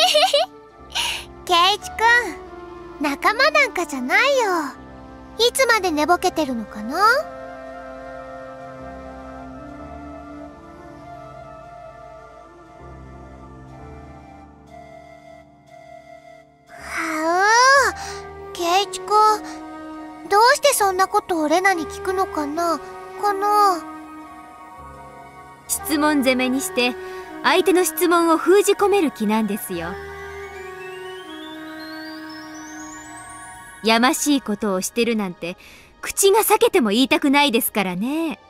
圭一くん、仲間なんかじゃないよ。いつまで寝ぼけてるのかな？圭一くん、どうしてそんなことをレナに聞くのかな？ 質問攻めにして相手の質問を封じ込める気なんですよ。やましいことをしてるなんて口が裂けても言いたくないですからね。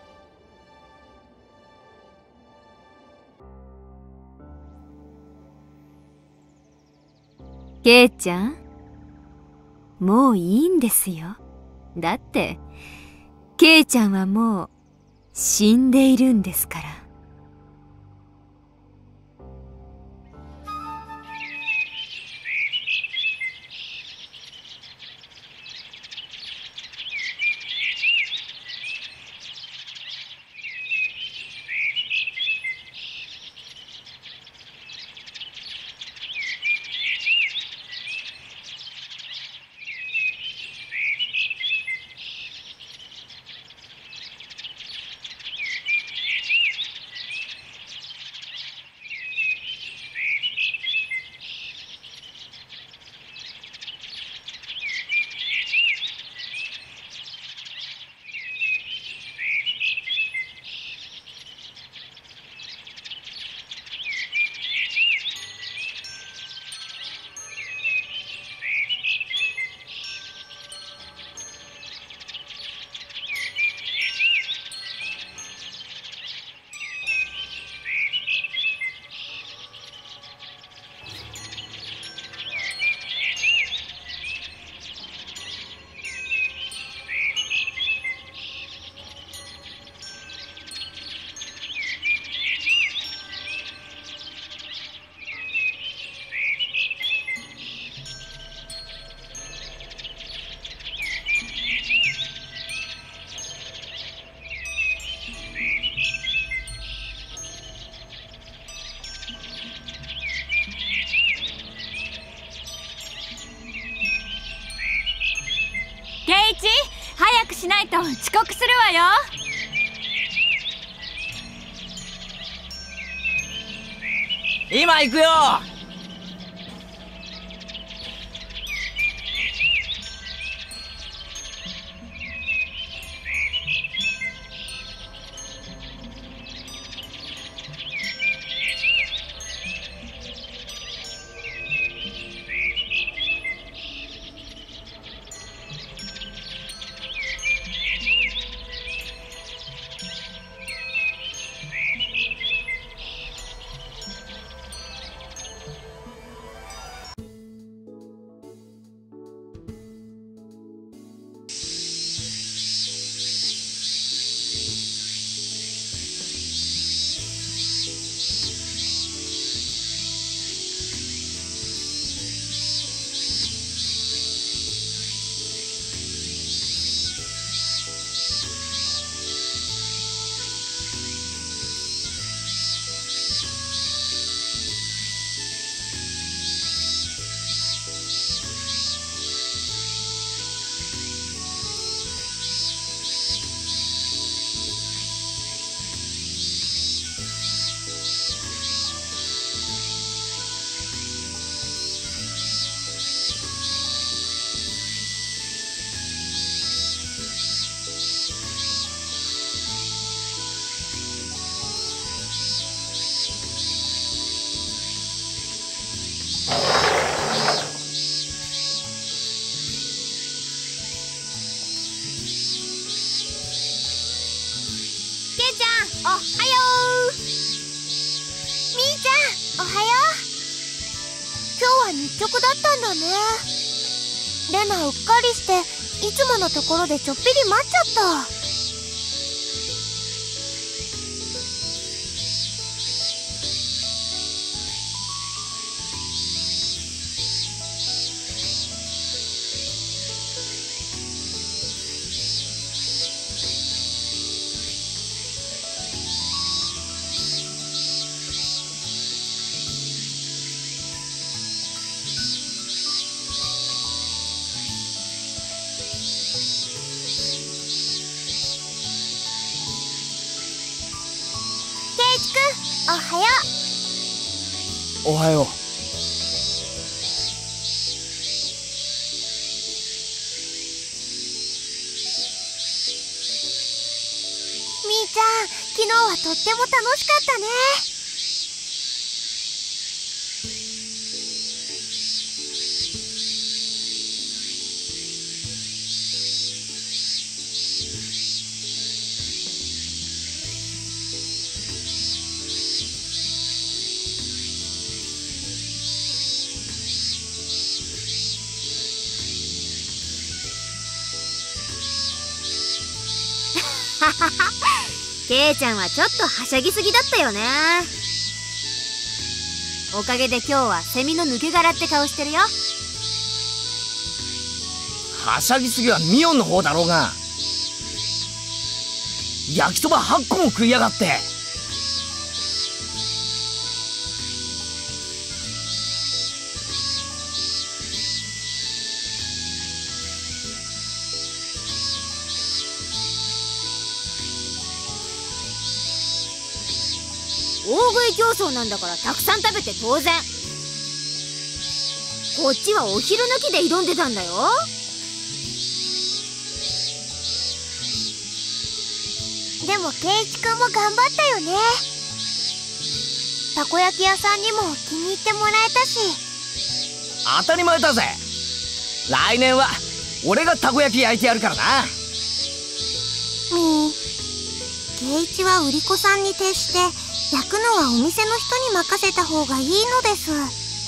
ケイちゃん、もういいんですよ。だってケイちゃんはもう死んでいるんですから。ケイチ、早くしないと遅刻するわよ。 今行くよ。 おはよう。みーちゃん、おはよう。今日は日直だったんだね。レナうっかりしていつものところでちょっぴり待っちゃった。 おはよおはよう。 みーちゃん、昨日はとっても楽しかったね。 ケイちゃんはちょっとはしゃぎすぎだったよね。おかげで今日はセミの抜け殻って顔してるよ。 はしゃぎすぎはミオンの方だろうが。焼きそば8個も食いやがって。 大食い競争なんだからたくさん食べて当然。こっちはお昼抜きで挑んでたんだよ。 でもケイチくんも頑張ったよね。たこ焼き屋さんにも気に入ってもらえたし。 当たり前だぜ。来年は俺がたこ焼き焼いてやるからな。 みー、ケイチは売り子さんに徹して焼くのはお店の人に任せた方がいいのです。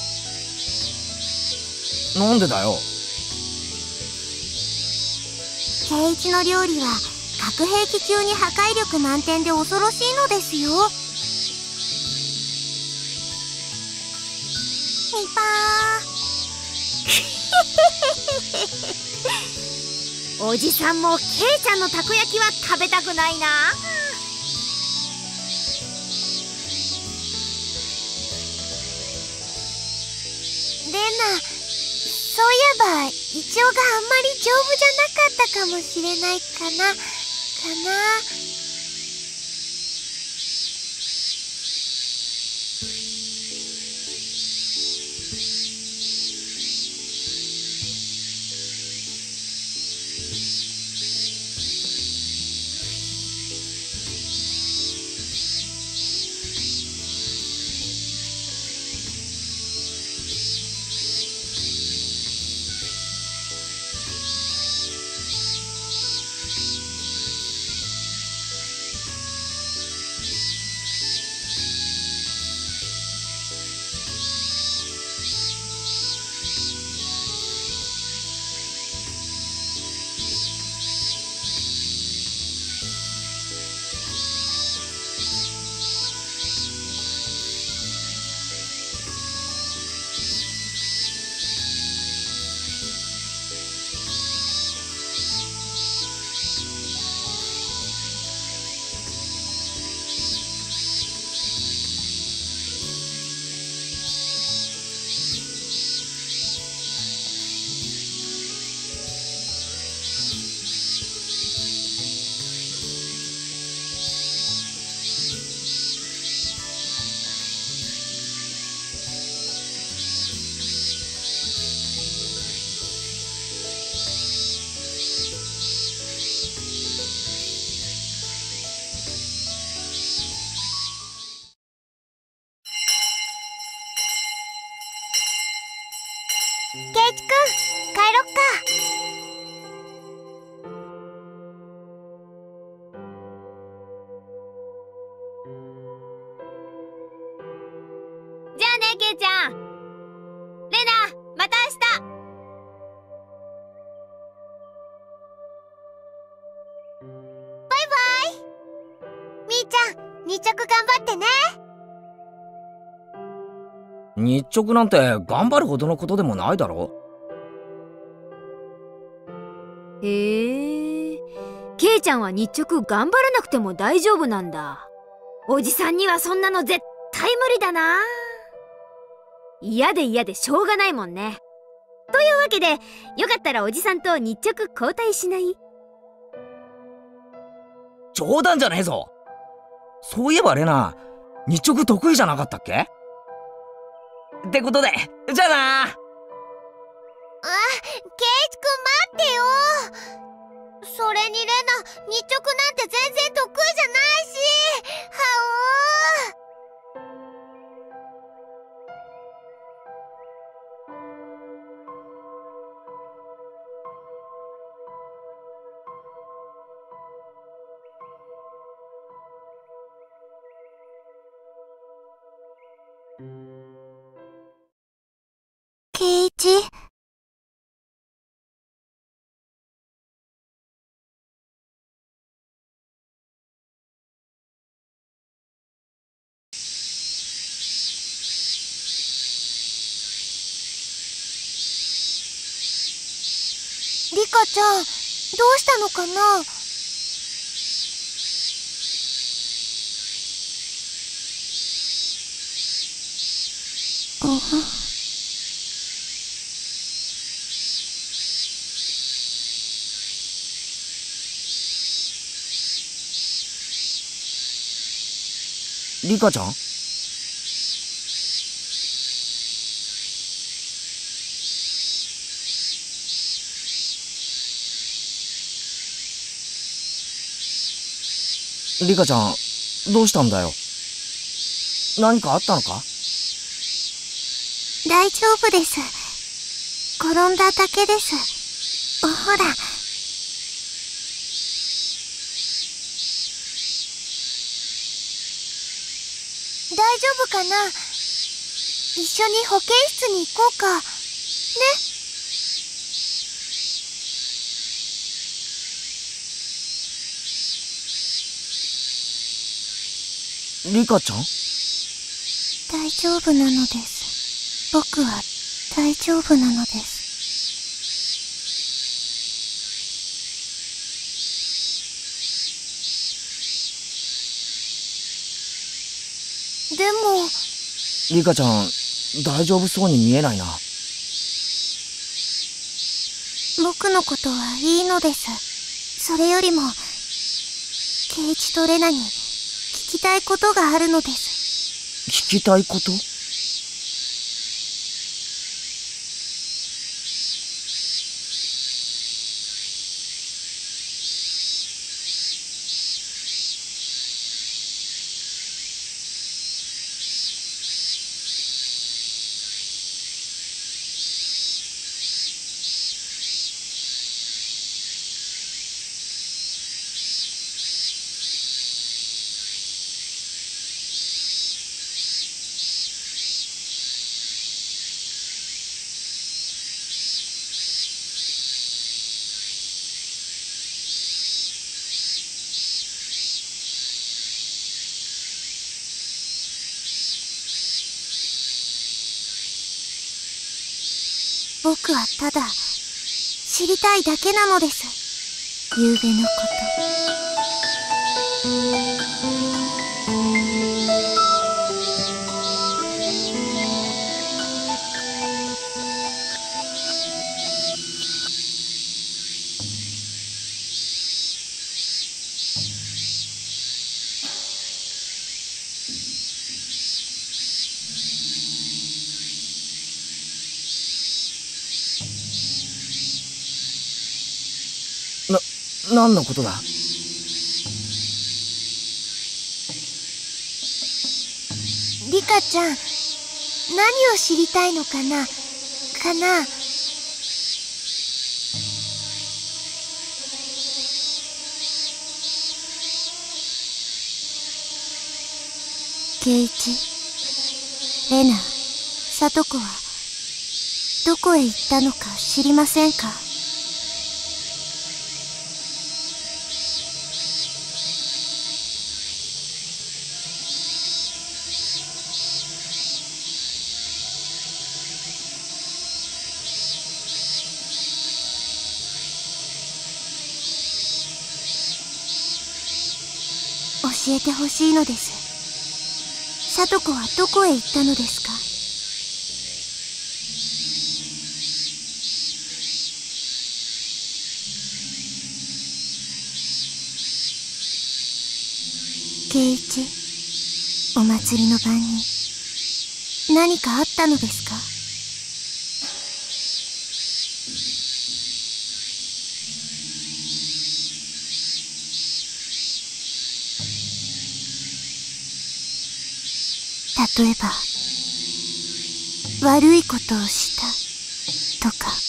なんでだよ。 ケイチの料理は核兵器級に破壊力満点で恐ろしいのですよ。みぱーおじさんもケイちゃんのたこ焼きは食べたくないな。 レナ、そういえばイチョウがあんまり丈夫じゃなかったかもしれないかな。ケイチくん、帰ろっか。 じゃあね、ケイちゃん。レナ、また明日。 バイバイ。みーちゃん、日直頑張ってね。 日直なんて頑張るほどのことでもないだろ。 へえ、ケイちゃんは日直頑張らなくても大丈夫なんだ。おじさんにはそんなの絶対無理だな。嫌でしょうがないもんね。というわけで、よかったらおじさんと日直交代しない？ 冗談じゃねえぞ。そういえばレナ、 日直得意じゃなかったっけ？ってことで、じゃあな。 ケイイチくん待ってよ。それにレナ、日直なんて全然得意じゃないし。ケイチ。リカちゃん、どうしたのかな？ リカちゃん？リカちゃん、どうしたんだよ。何かあったのか？ 大丈夫です。転んだだけです。ほら。大丈夫かな？一緒に保健室に行こうか。ね。 リカちゃん？ 大丈夫なのです。僕は大丈夫なのです。でも、 リカちゃん、大丈夫そうに見えないな。 僕のことはいいのです。それよりも、ケイチとレナに聞きたいことがあるのです。 聞きたいこと？ 僕はただ知りたいだけなのです。夕べのこと何のことだ？ リカちゃん、何を知りたいのかな？ケイチ、レナ、サトコはどこへ行ったのか知りませんか？教えてほしいのです。サトコはどこへ行ったのですか？ケイチ、お待ち祭りの晩に何かあったのですか？例えば悪いことをしたとか。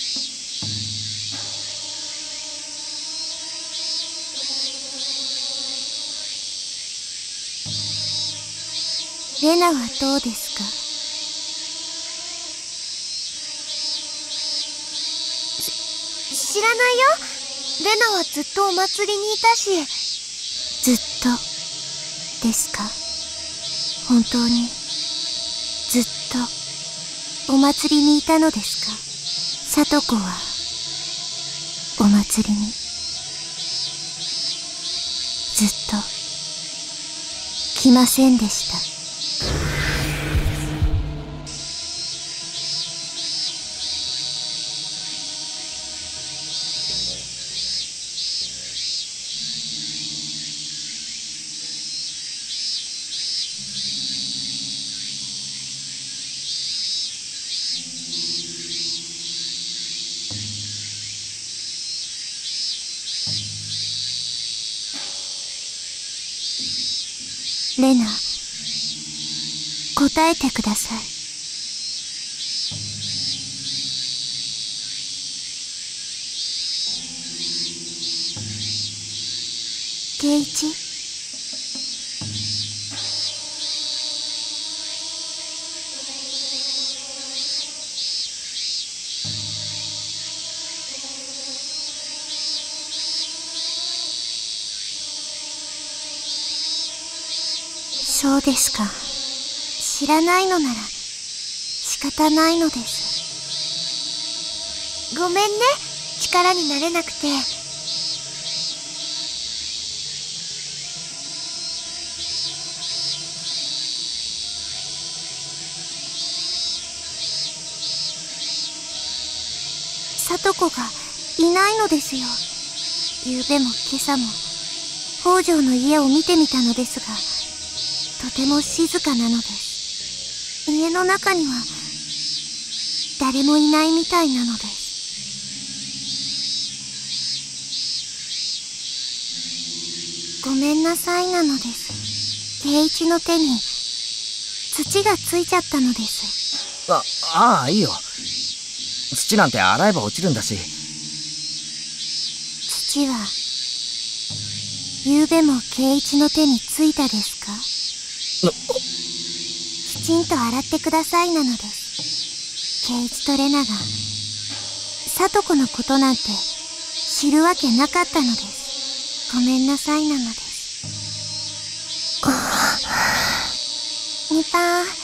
レナはどうですか？知らないよ。レナはずっとお祭りにいたし。ずっとですか？本当にずっとお祭りにいたのですか？さとこはお祭りにずっと来ませんでした。レナ、答えてください。圭一？そうですか。知らないのなら仕方ないのです。ごめんね、力になれなくて。さとこがいないのですよ。ゆうべも今朝も北条の家を見てみたのですが、とても静かなのです。家の中には誰もいないみたいなのです。ごめんなさいなのです。圭一の手に土がついちゃったのです。 ああ、いいよ。土なんて洗えば落ちるんだし。 土はゆうべも圭一の手についたですか？きちんと洗ってくださいなのです。圭一とレナがさとこのことなんて知るわけなかったのです。ごめんなさいなのです。ニパー。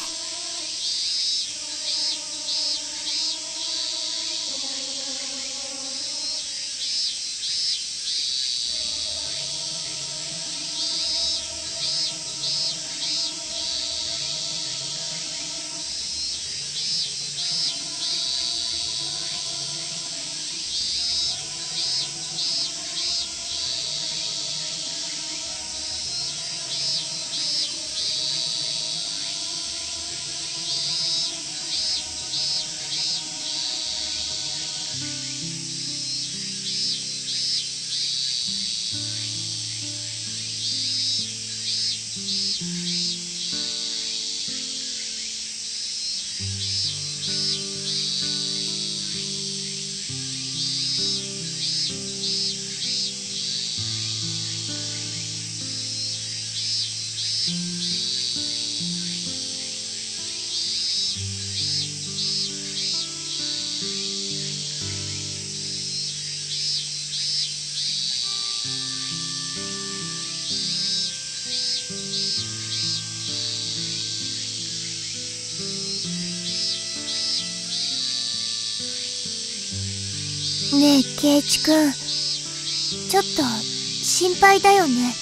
ねえ圭一くん、ちょっと心配だよね。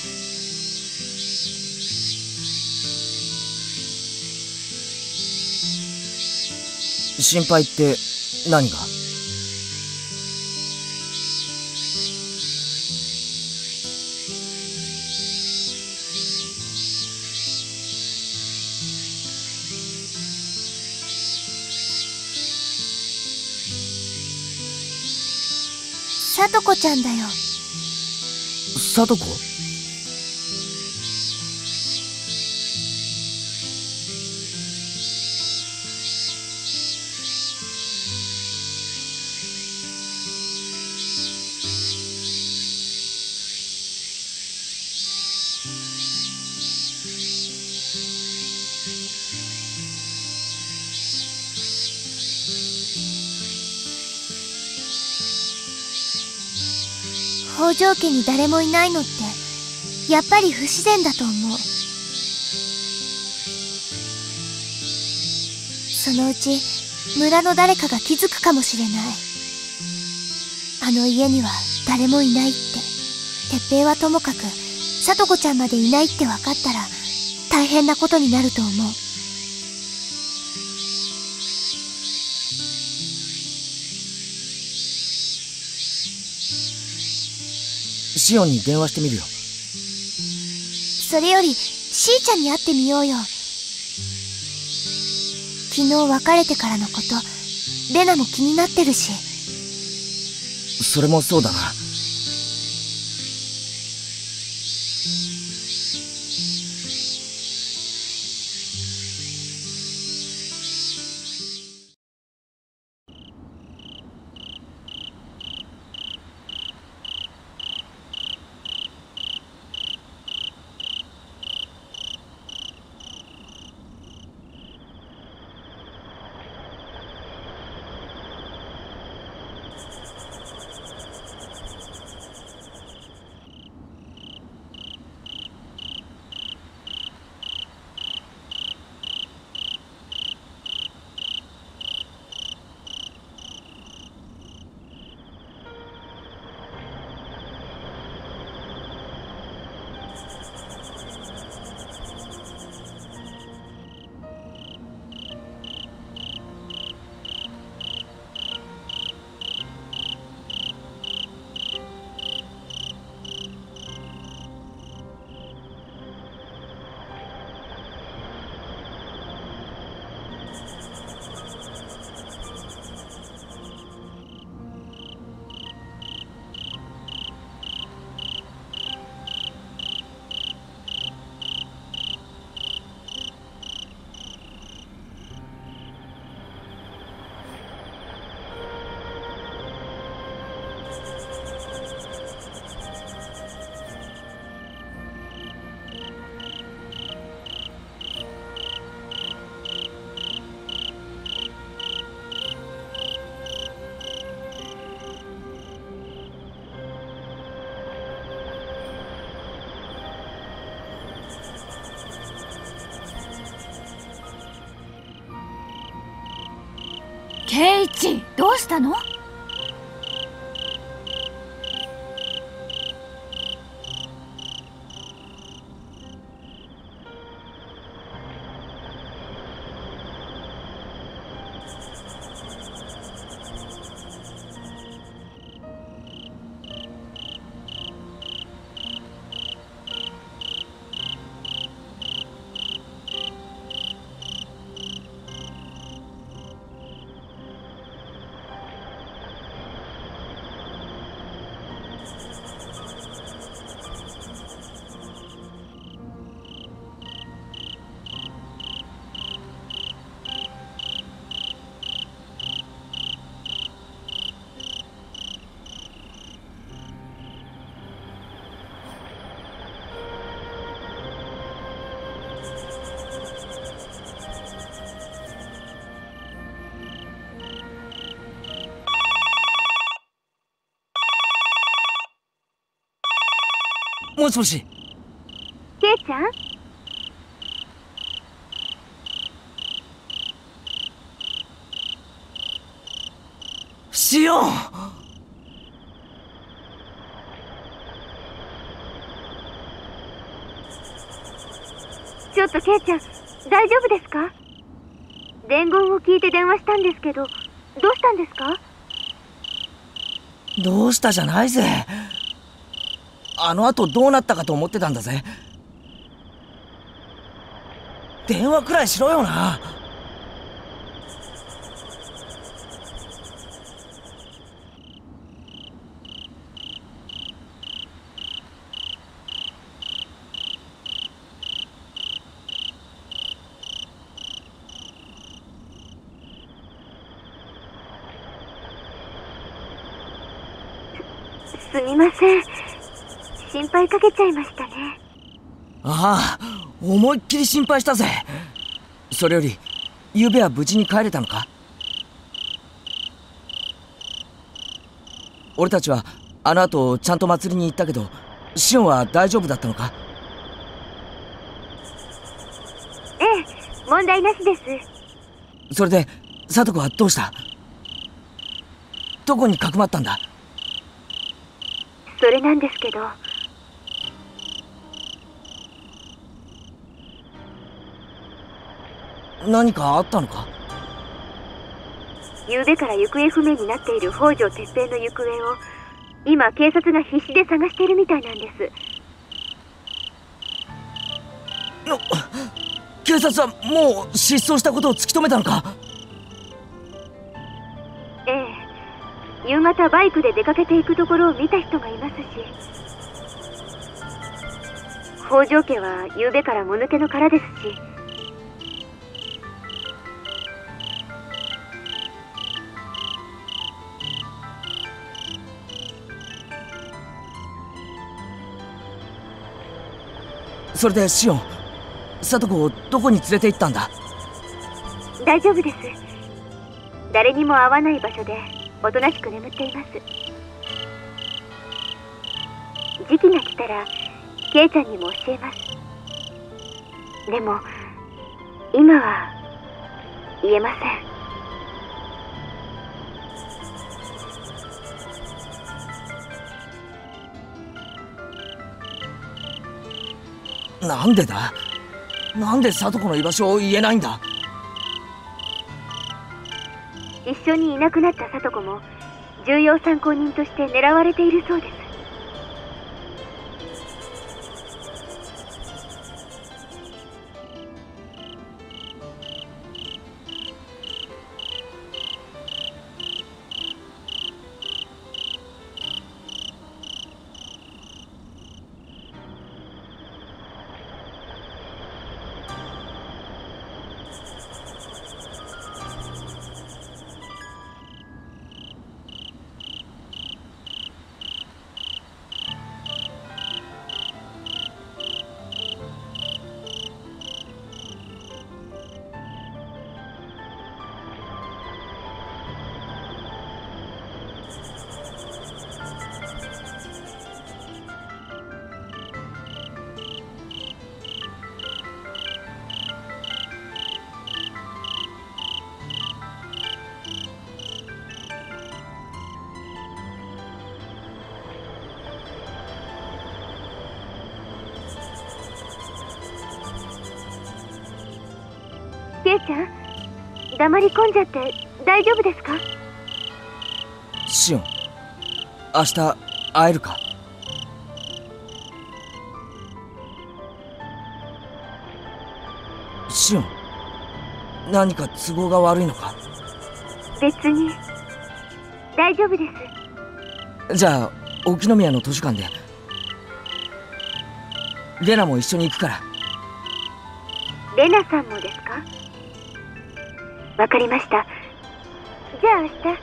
心配って何が？ さとこちゃんだよ。 さとこ？ 北条家に誰もいないのってやっぱり不自然だと思う。そのうち村の誰かが気づくかもしれない。あの家には誰もいないって。鉄平はともかくさとこちゃんまでいないって分かったら大変なことになると思う。 シオンに電話してみるよ。 それよりしーちゃんに会ってみようよ。昨日別れてからのことレナも気になってるし。 それもそうだな。 ケイチ、どうしたの？ もしもし。 ケイちゃん？ シオン！ ちょっとケイちゃん、大丈夫ですか？伝言を聞いて電話したんですけど、どうしたんですか？ どうしたじゃないぜ。あの後どうなったかと思ってたんだぜ。電話くらいしろよな。 すみません。心配かけちゃいましたね。 ああ、思いっきり心配したぜ。それより昨夜は無事に帰れたのか？俺たちはあの後ちゃんと祭りに行ったけど、シオンは大丈夫だったのか？ ええ、問題なしです。 それで聡子はどうした？どこにかくまったんだ？ それなんですけど、 何かあったのか？ 昨夜から行方不明になっている北条哲平の行方を今警察が必死で探しているみたいなんです。 警察はもう失踪したことを突き止めたのか？ ええ、夕方バイクで出かけていくところを見た人がいますし、北条家は昨夜からもぬけの殻ですし、 それでシオン、聡子をどこに連れて行ったんだ？ 大丈夫です。誰にも会わない場所でおとなしく眠っています。時期が来たらケイちゃんにも教えます。でも今は言えません。 なんでだ？なんで聡子の居場所を言えないんだ？ 一緒にいなくなった聡子も重要参考人として狙われているそうです。ケイちゃん、黙り込んじゃって大丈夫ですか？ シオン、明日会えるか？シオン、何か都合が悪いのか？ 別に大丈夫です。 じゃあ沖宮の図書館で。レナも一緒に行くから。 レナさんもですか？わかりました。じゃあ明日。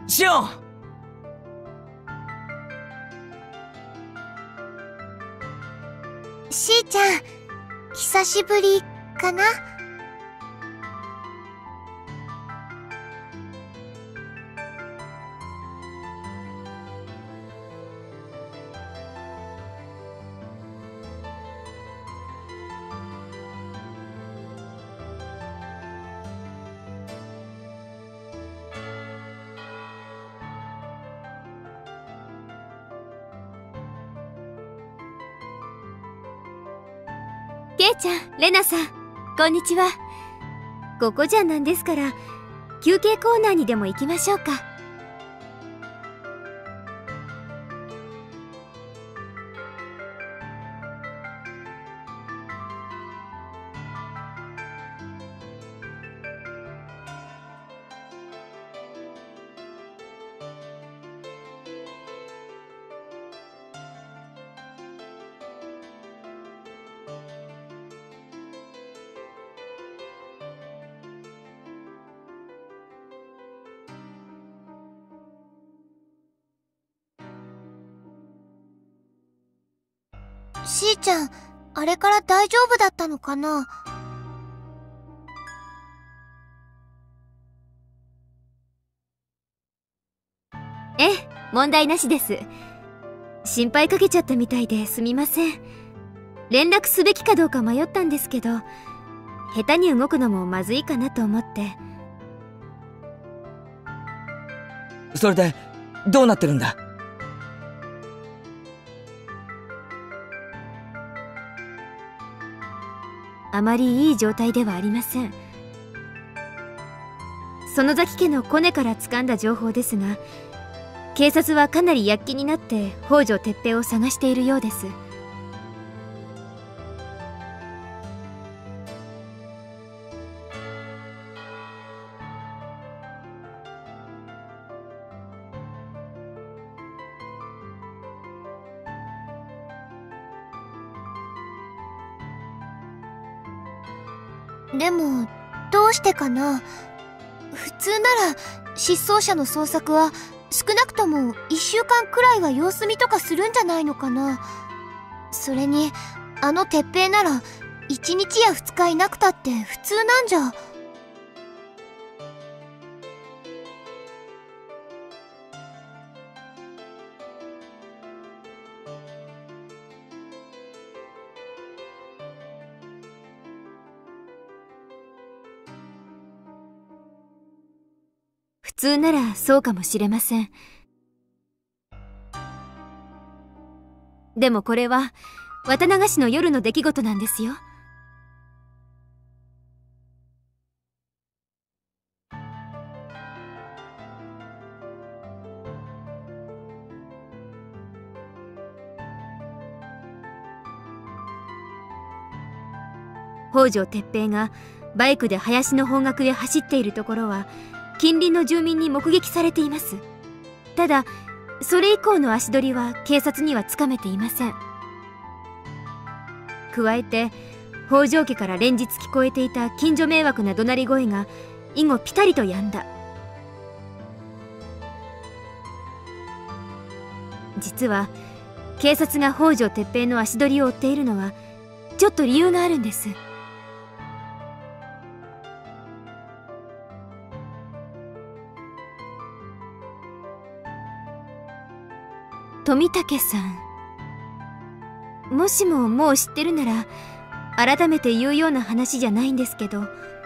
シオン。 しーちゃん、久しぶりかな？ ケイちゃん、レナさん、こんにちは。ここじゃなんですから、休憩コーナーにでも行きましょうか。 しーちゃん、あれから大丈夫だったのかな？ ええ、問題なしです。心配かけちゃったみたいですみません。連絡すべきかどうか迷ったんですけど、下手に動くのもまずいかなと思って。 それでどうなってるんだ？ あまりいい状態ではありません。園崎家のコネから掴んだ情報ですが、警察はかなり躍起になって北条哲平を探しているようです。 でも、どうしてかな？普通なら、失踪者の捜索は、少なくとも1週間くらいは様子見とかするんじゃないのかな。それに、あの鉄平なら、1日や2日いなくたって普通なんじゃ。 普通ならそうかもしれません。でもこれは綿流しの夜の出来事なんですよ。北条哲平がバイクで林の方角へ走っているところは近隣の住民に目撃されています。ただそれ以降の足取りは警察にはつかめていません。加えて北条家から連日聞こえていた近所迷惑な怒鳴り声が以後ピタリと止んだ。実は警察が北条哲平の足取りを追っているのはちょっと理由があるんです。富武さん、もしももう知ってるなら改めて言うような話じゃないんですけど、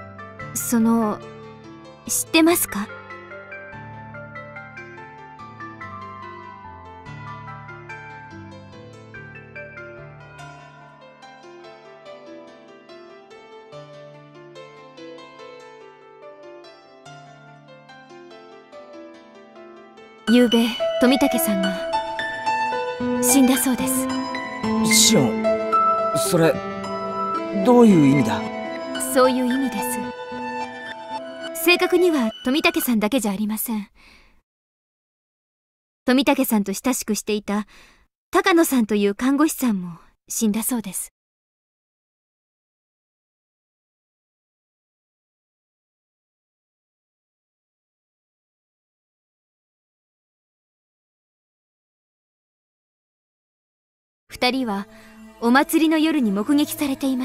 知ってますか？ゆうべ富武さんが死んだそうです。 シオン、それどういう意味だ？ そういう意味です。正確には富武さんだけじゃありません。富武さんと親しくしていた高野さんという看護師さんも死んだそうです。 二人はお祭りの夜に目撃されています。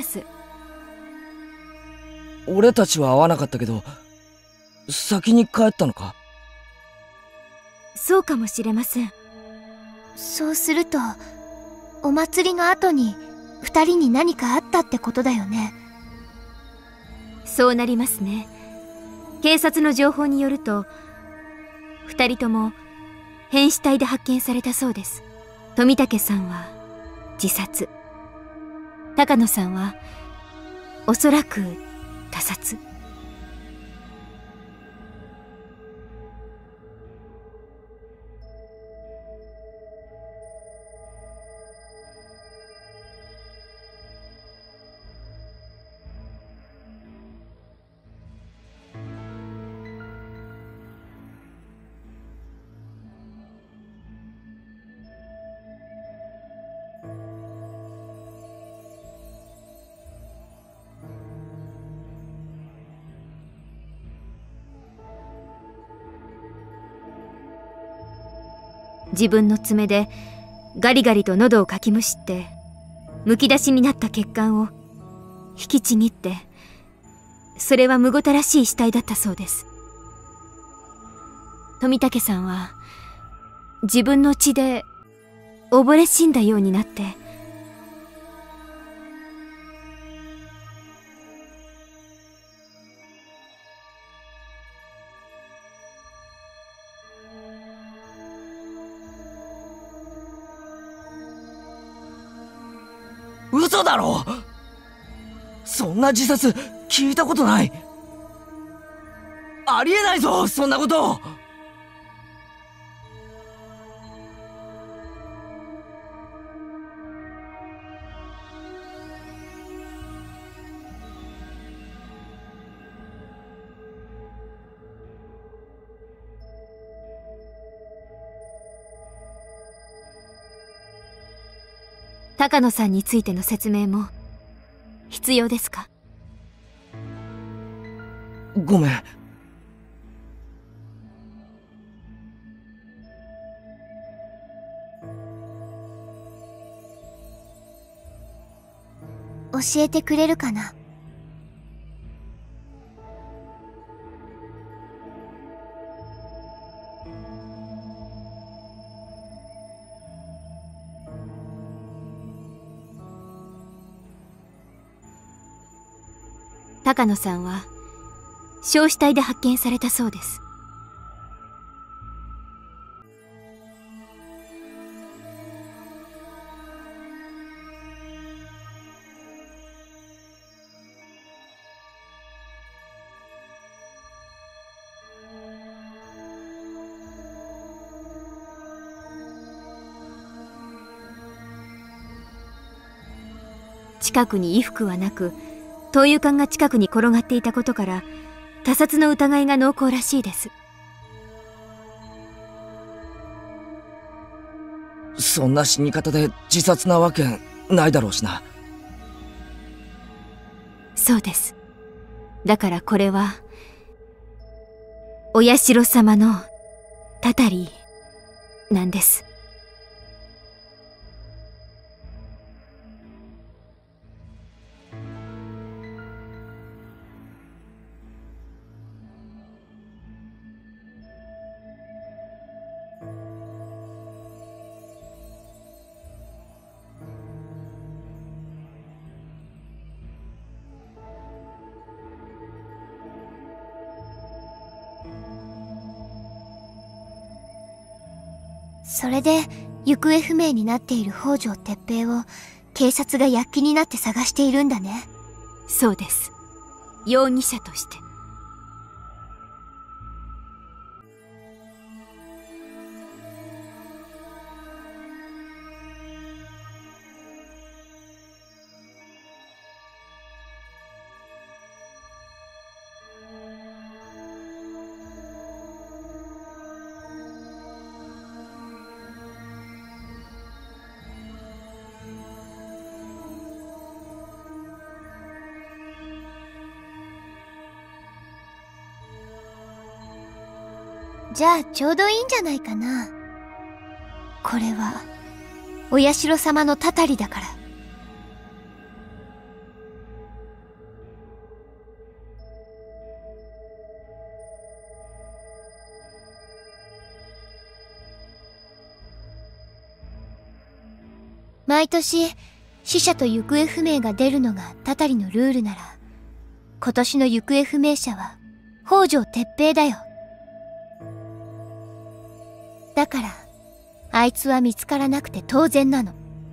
俺たちは会わなかったけど、先に帰ったのか？ そうかもしれません。 そうすると、お祭りの後に二人に何かあったってことだよね。 そうなりますね。警察の情報によると、二人とも変死体で発見されたそうです。富武さんは自殺、高野さんはおそらく他殺。自分の爪でガリガリと喉をかきむしってむき出しになった血管を引きちぎって、それはむごたらしい死体だったそうです。富武さんは自分の血で溺れ死んだようになって、 嘘だろ！そんな自殺聞いたことない。ありえないぞ、そんなこと。 高野さんについての説明も必要ですか？ ごめん。 教えてくれるかな？ 高野さんは焼死体で発見されたそうです。近くに衣服はなく、灯油缶が近くに転がっていたことから他殺の疑いが濃厚らしいです。 そんな死に方で自殺なわけないだろうしな。 そうです。だからこれはお社様のたたりなんです。 それで行方不明になっている北条哲平を警察が躍起になって探しているんだね。 そうです。容疑者として。 じゃあちょうどいいんじゃないかな。これはお社様のたたりだから。毎年死者と行方不明が出るのがたたりのルールなら、今年の行方不明者は北条哲平だよ。だからあいつは見つからなくて当然なの。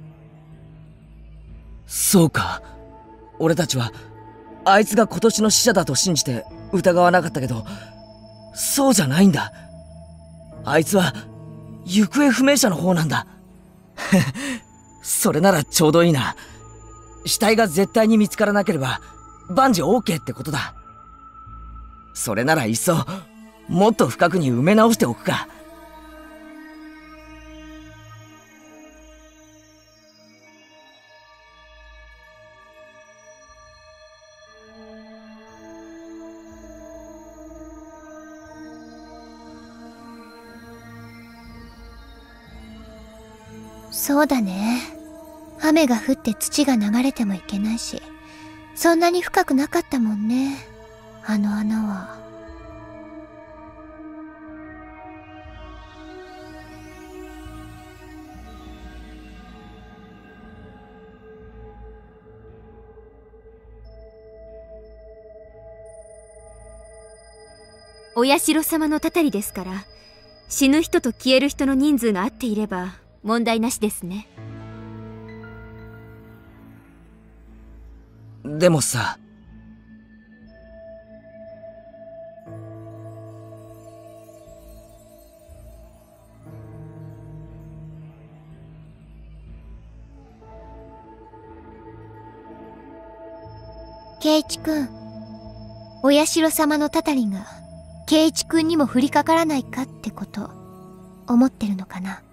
そうか。俺たちはあいつが今年の死者だと信じて疑わなかったけど、そうじゃないんだ。あいつは行方不明者の方なんだ。それならちょうどいいな。死体が絶対に見つからなければ万事 OK ってことだ。それならいっそもっと深くに埋め直しておくか。 そうだね。雨が降って土が流れてもいけないし、そんなに深くなかったもんね、あの穴は。 お社様のたたりですから、死ぬ人と消える人の人数が合っていれば問題なしですね。 でもさ、 圭一くん、お社様のたたりが圭一くんにも降りかからないかってこと思ってるのかな。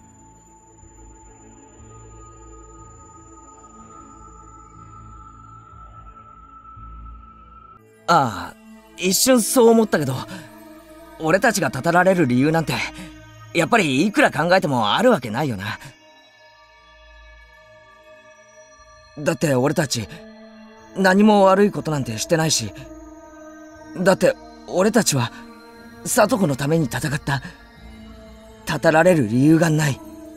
ああ、一瞬そう思ったけど、俺たちがたたられる理由なんてやっぱりいくら考えてもあるわけないよな。だって俺たち何も悪いことなんてしてないし、だって俺たちは里子のために戦った。たたられる理由がない。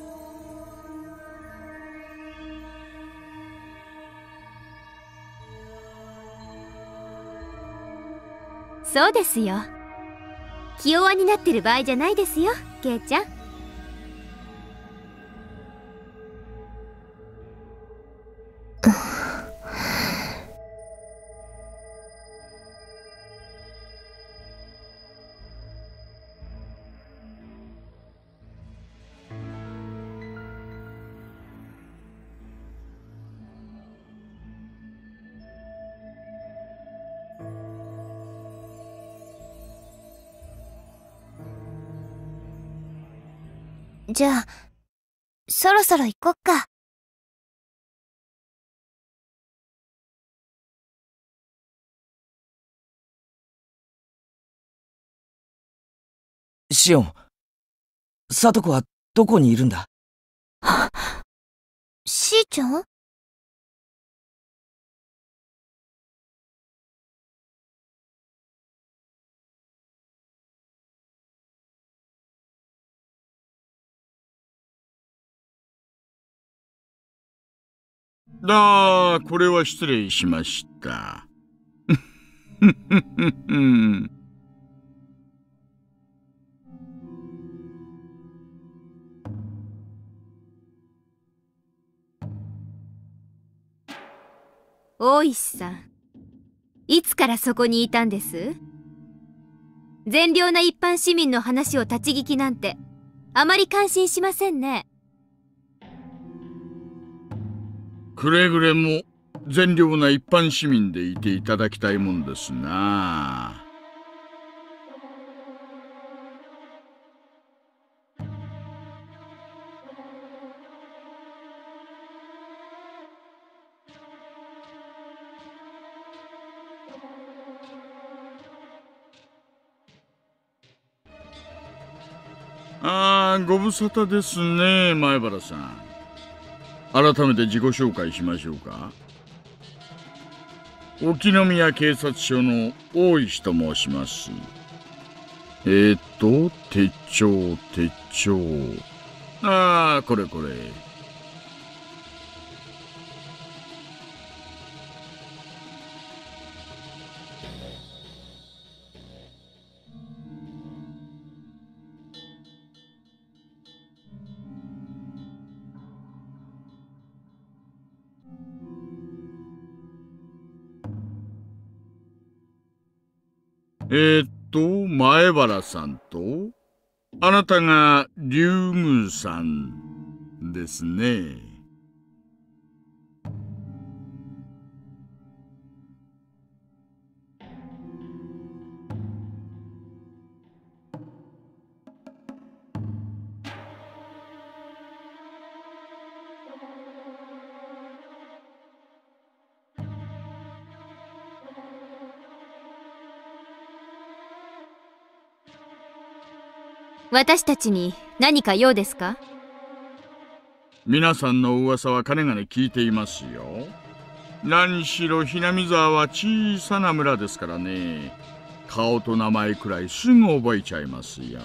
そうですよ。気弱になってる場合じゃないですよ、ケイちゃん。 じゃあ、そろそろ行こっか。 シオン、里子はどこにいるんだ？ しーちゃん？ これは失礼しました。 大石さん、いつからそこにいたんです？善良な一般市民の話を立ち聞きなんてあまり感心しませんね。 くれぐれも善良な一般市民でいていただきたいもんですな。ご無沙汰ですね、前原さん。 改めて自己紹介しましょうか。沖宮警察署の大石と申します。手帳。ああ、これ。前原さんと、あなたが竜宮さんですね。 私たちに何か用ですか？ 皆さんの噂はかねがね聞いていますよ。何しろひなみ沢は小さな村ですからね。顔と名前くらいすぐ覚えちゃいますよ。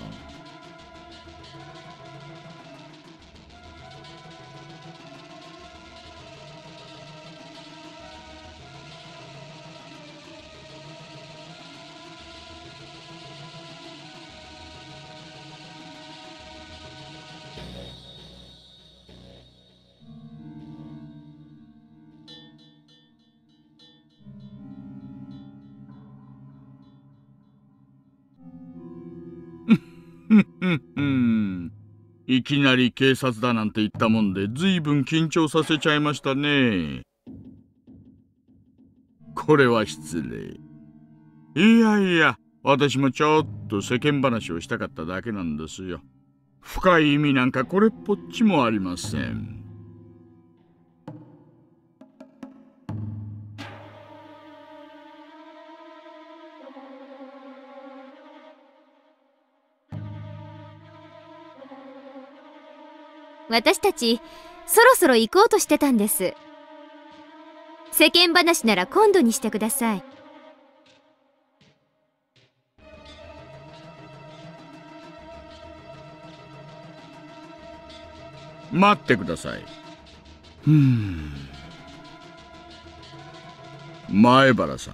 いきなり警察だなんて言ったもんで随分緊張させちゃいましたね。これは失礼。いや、私もちょっと世間話をしたかっただけなんですよ。深い意味なんかこれっぽっちもありません。 私たちそろそろ行こうとしてたんです。世間話なら今度にしてください。 待ってください。前原さん。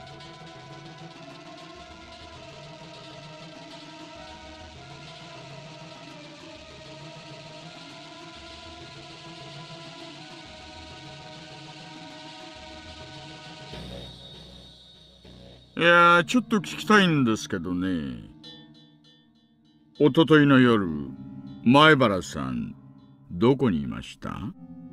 いやちょっと聞きたいんですけどね。おとといの夜、前原さん、どこにいました？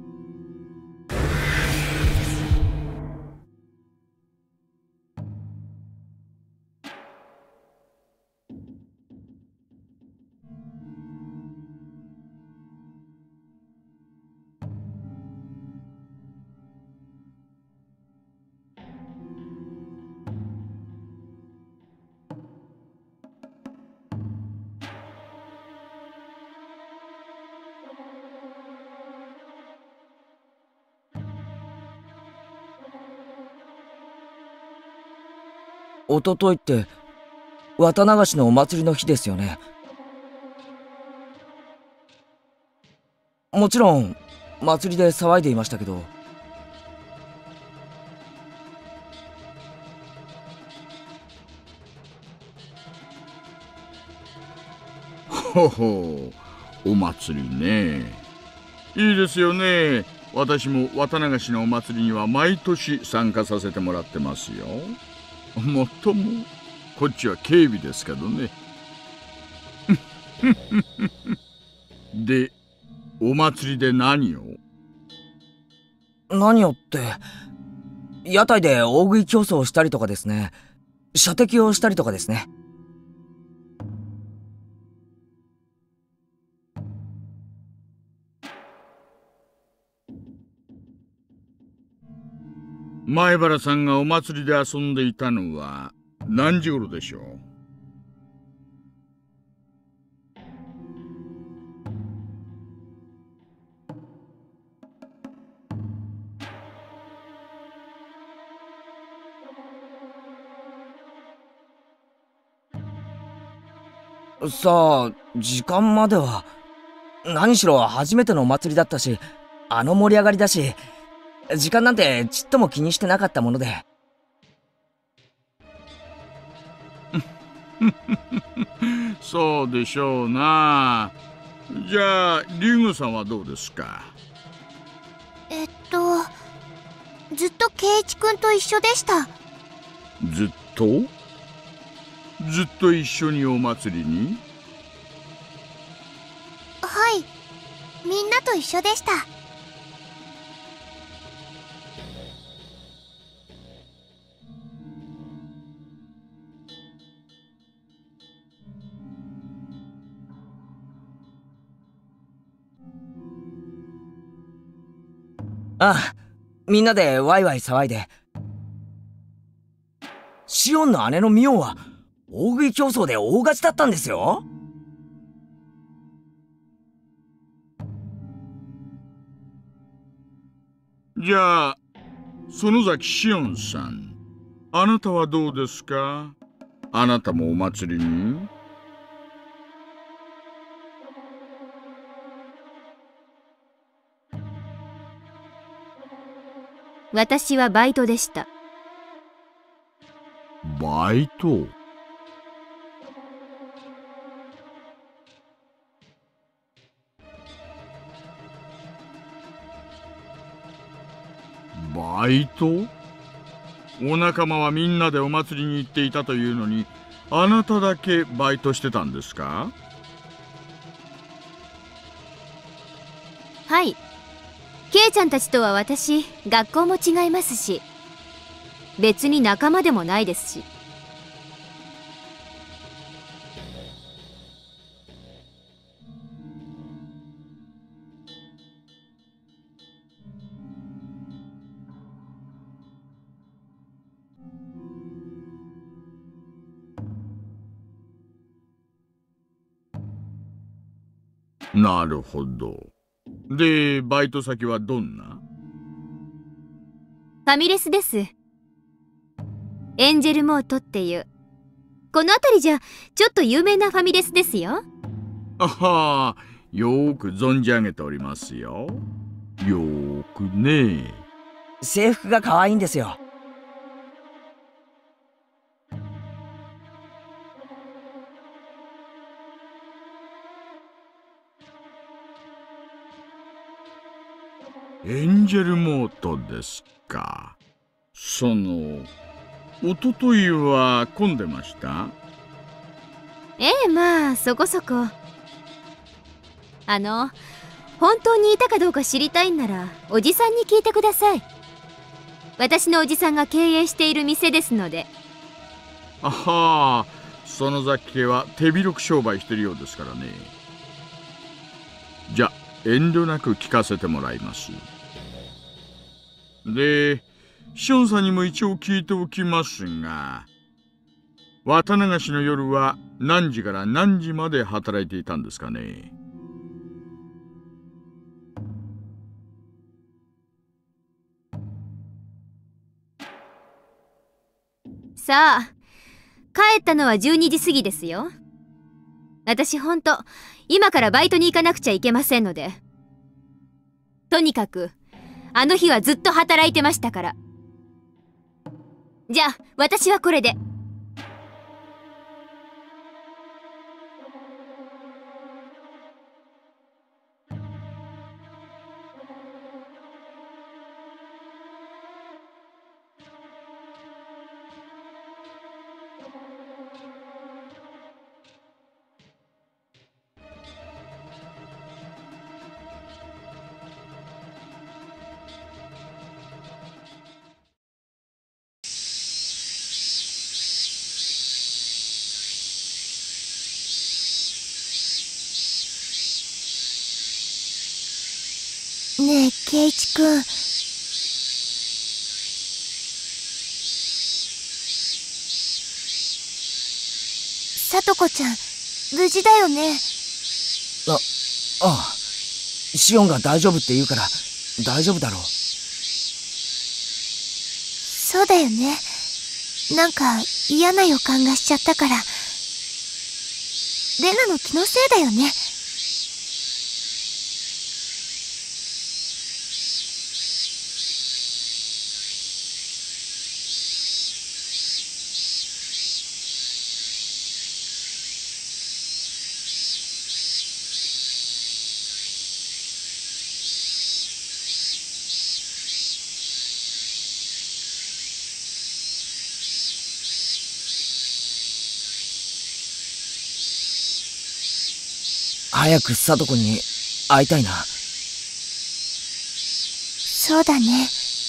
おとといって綿流しのお祭りの日ですよね。もちろん祭りで騒いでいましたけど。 ほほう、お祭りね。いいですよね。私も綿流しのお祭りには毎年参加させてもらってますよ。もっともこっちは警備ですけどね。で、お祭りで何をって、屋台で大食い競争をしたりとかですね。射的をしたりとかですね。 前原さんがお祭りで遊んでいたのは何時頃でしょう？ さあ、時間までは。何しろ初めてのお祭りだったし、盛り上がりだし、時間なんてちっとも気にしてなかったもので。 そうでしょうな。じゃあリグさんはどうですか？ ずっと圭一くんと一緒でした。 ずっと一緒にお祭りに？ はい、みんなと一緒でした。 ああ、みんなでワイワイ騒いで。シオンの姉のミオンは大食い競争で大勝ちだったんですよ。 じゃあ園崎シオンさん、あなたはどうですか？あなたもお祭りに？ 私はバイトでした。 バイト？バイト？お仲間はみんなでお祭りに行っていたというのに、あなただけバイトしてたんですか？ はい。ケイちゃんたちとは私、学校も違いますし、別に仲間でもないですし。 なるほど。で、バイト先はどんな？ ファミレスです。エンジェルモートっていう。この辺りじゃちょっと有名なファミレスですよ。 あはー、よーく存じ上げておりますよ。よーくね。 制服が可愛いんですよ。 エンジェルモートですか。おとといは混んでました？ ええ、まあそこそこ。本当にいたかどうか知りたいんならおじさんに聞いてください。私のおじさんが経営している店ですので。 あはー、園崎家は手広く商売してるようですからね。じゃ遠慮なく聞かせてもらいます。で、シオンさんにも一応聞いておきますが、綿流しの夜は何時から何時まで働いていたんですかね？ さあ、帰ったのは12時過ぎですよ。私ほんと、今からバイトに行かなくちゃいけませんので。とにかく、あの日はずっと働いてましたから。じゃあ、私はこれで。 ねえ、圭一くん。さとこちゃん、無事だよね？ ああ、シオンが大丈夫って言うから大丈夫だろう。 そうだよね。なんか嫌な予感がしちゃったから。 レナの気のせいだよね。 早く聡子に会いたいな。 そうだね。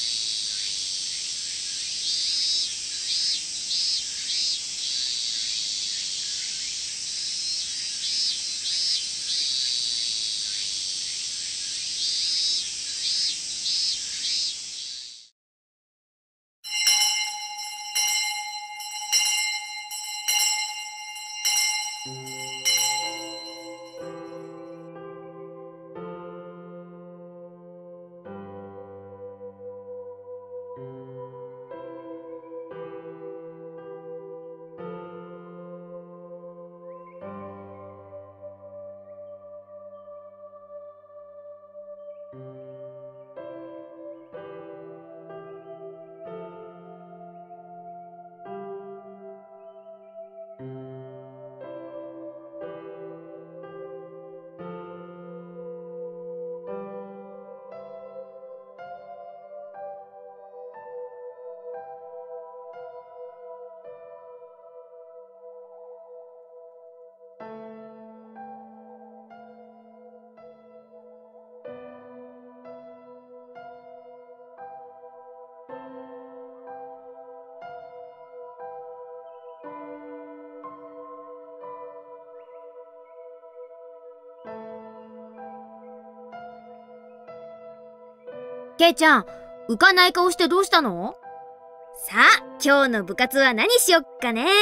ケイちゃん、浮かない顔してどうしたの？さあ、今日の部活は何しよっかね。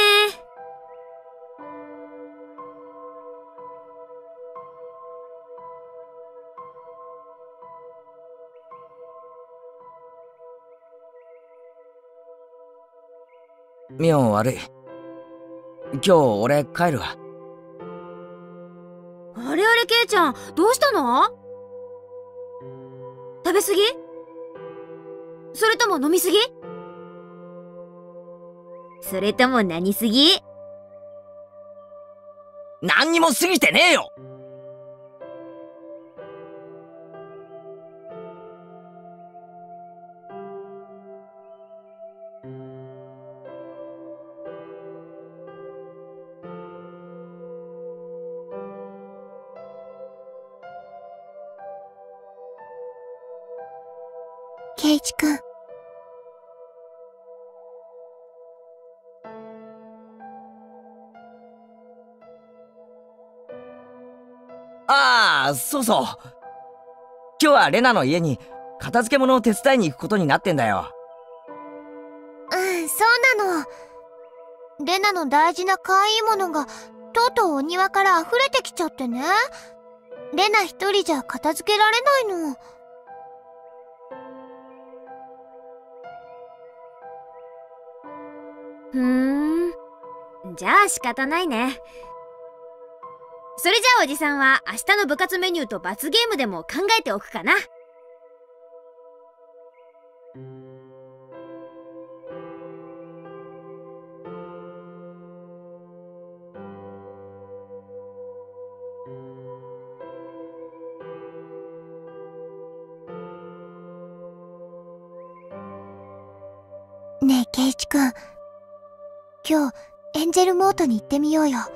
ミオン悪い。今日俺帰るわ。 あれあれ、ケイちゃん、どうしたの？食べすぎ？それとも飲みすぎ？それとも何すぎ？ 何にも過ぎてねえよ。 ケイチくん。 ああ、そうそう。今日はレナの家に片付け物を手伝いに行くことになってんだよ。 うん、そうなの。レナの大事な可愛いものがとうとうお庭から溢れてきちゃってね。レナ一人じゃ片付けられないの。 じゃあ仕方ないね。それじゃあおじさんは明日の部活メニューと罰ゲームでも考えておくかな。 ねえ、ケイチくん。今日、エンジェルモートに行ってみようよ。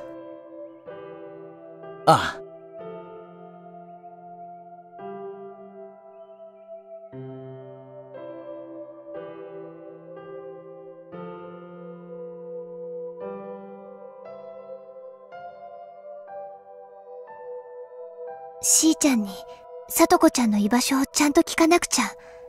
ああ。 しーちゃんに、さとこちゃんの居場所をちゃんと聞かなくちゃ。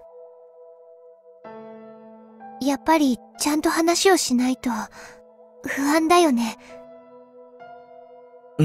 やっぱり、ちゃんと話をしないと、不安だよね。 うん。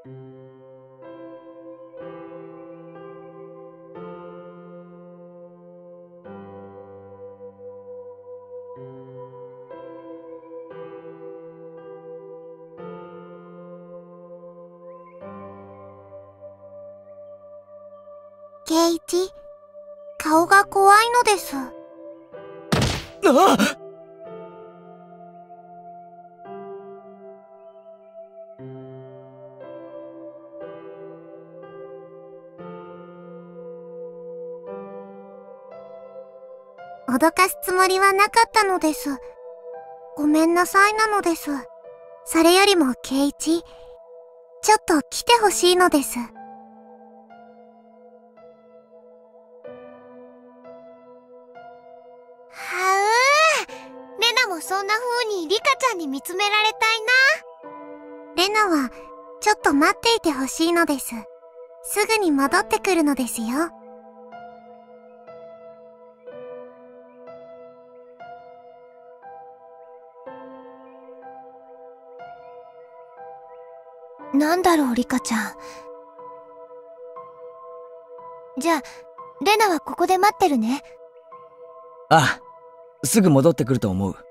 圭一、顔が怖いのです。 あっ！ 脅かすつもりはなかったのです。ごめんなさいなのです。それよりも圭一、ちょっと来てほしいのです。レナもそんな風にリカちゃんに見つめられたいな。レナはちょっと待っていてほしいのです。すぐに戻ってくるのですよ。なんだろう、リカちゃん。じゃあ、レナはここで待ってるね。 ああ、すぐ戻ってくると思う。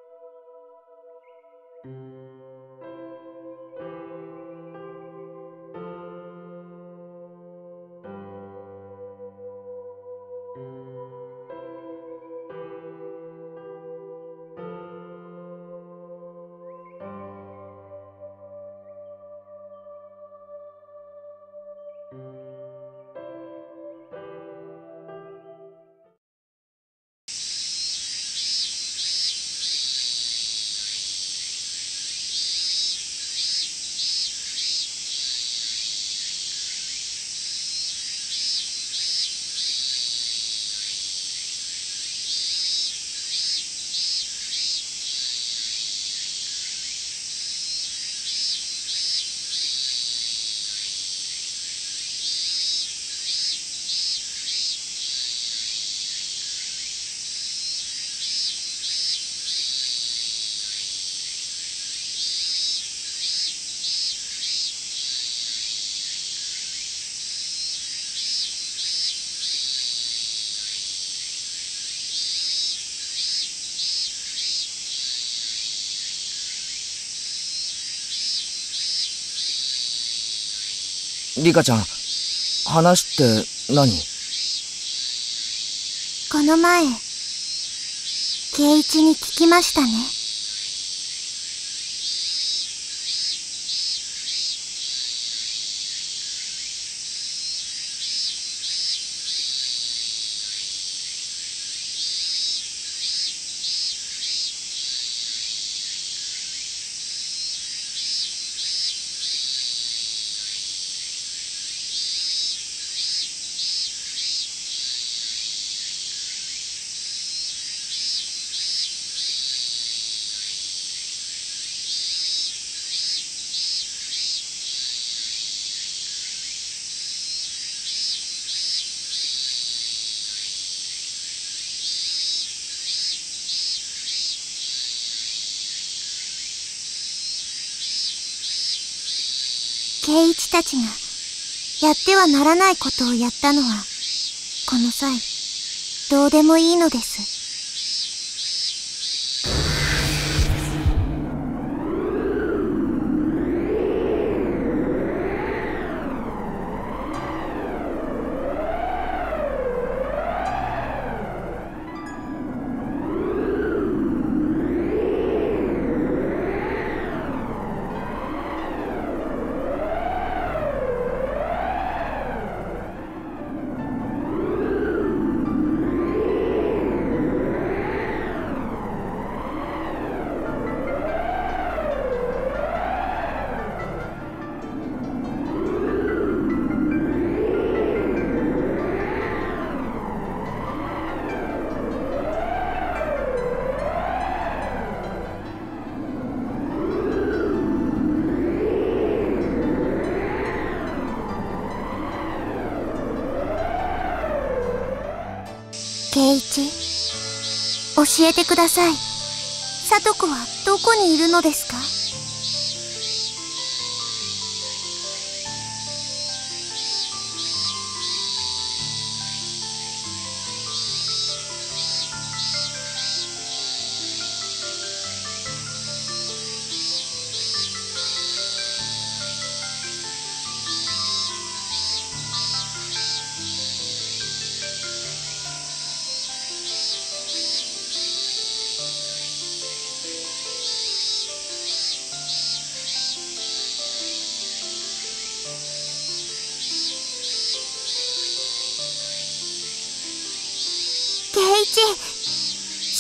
リカちゃん、話って何？ この前、圭一に聞きましたね。圭一たちがやってはならないことをやったのは、この際、どうでもいいのです。圭一、教えてください。聡子はどこにいるのですか？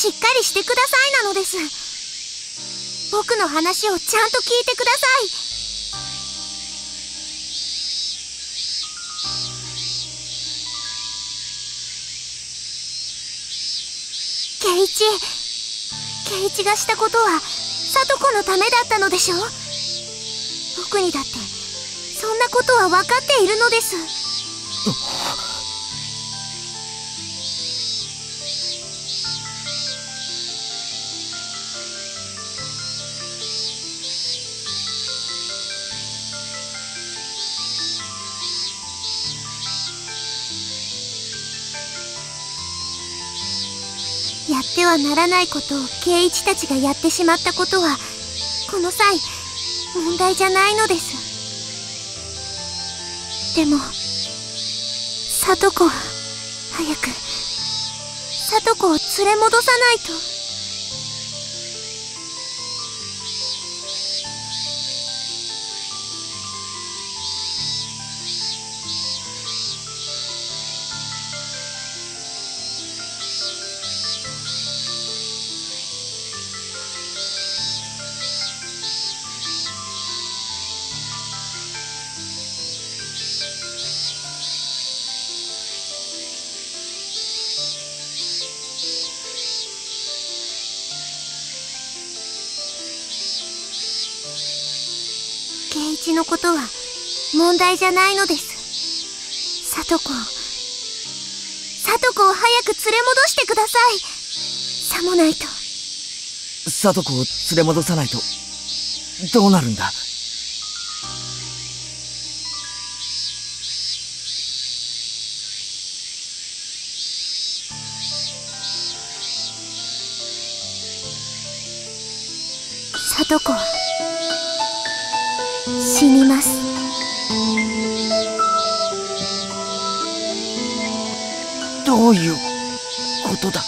しっかりしてくださいなのです。僕の話をちゃんと聞いてください。圭一がしたことは里子のためだったのでしょ。僕にだってそんなことは分かっているのです。やってはならないことを圭一たちがやってしまったことはこの際問題じゃないのです。でも里子は早く里子を連れ戻さないと。圭一のことは問題じゃないのです。里子を早く連れ戻してください。さもないと里子を連れ戻さないとどうなるんだ。 里子は死にます。 どういうことだ。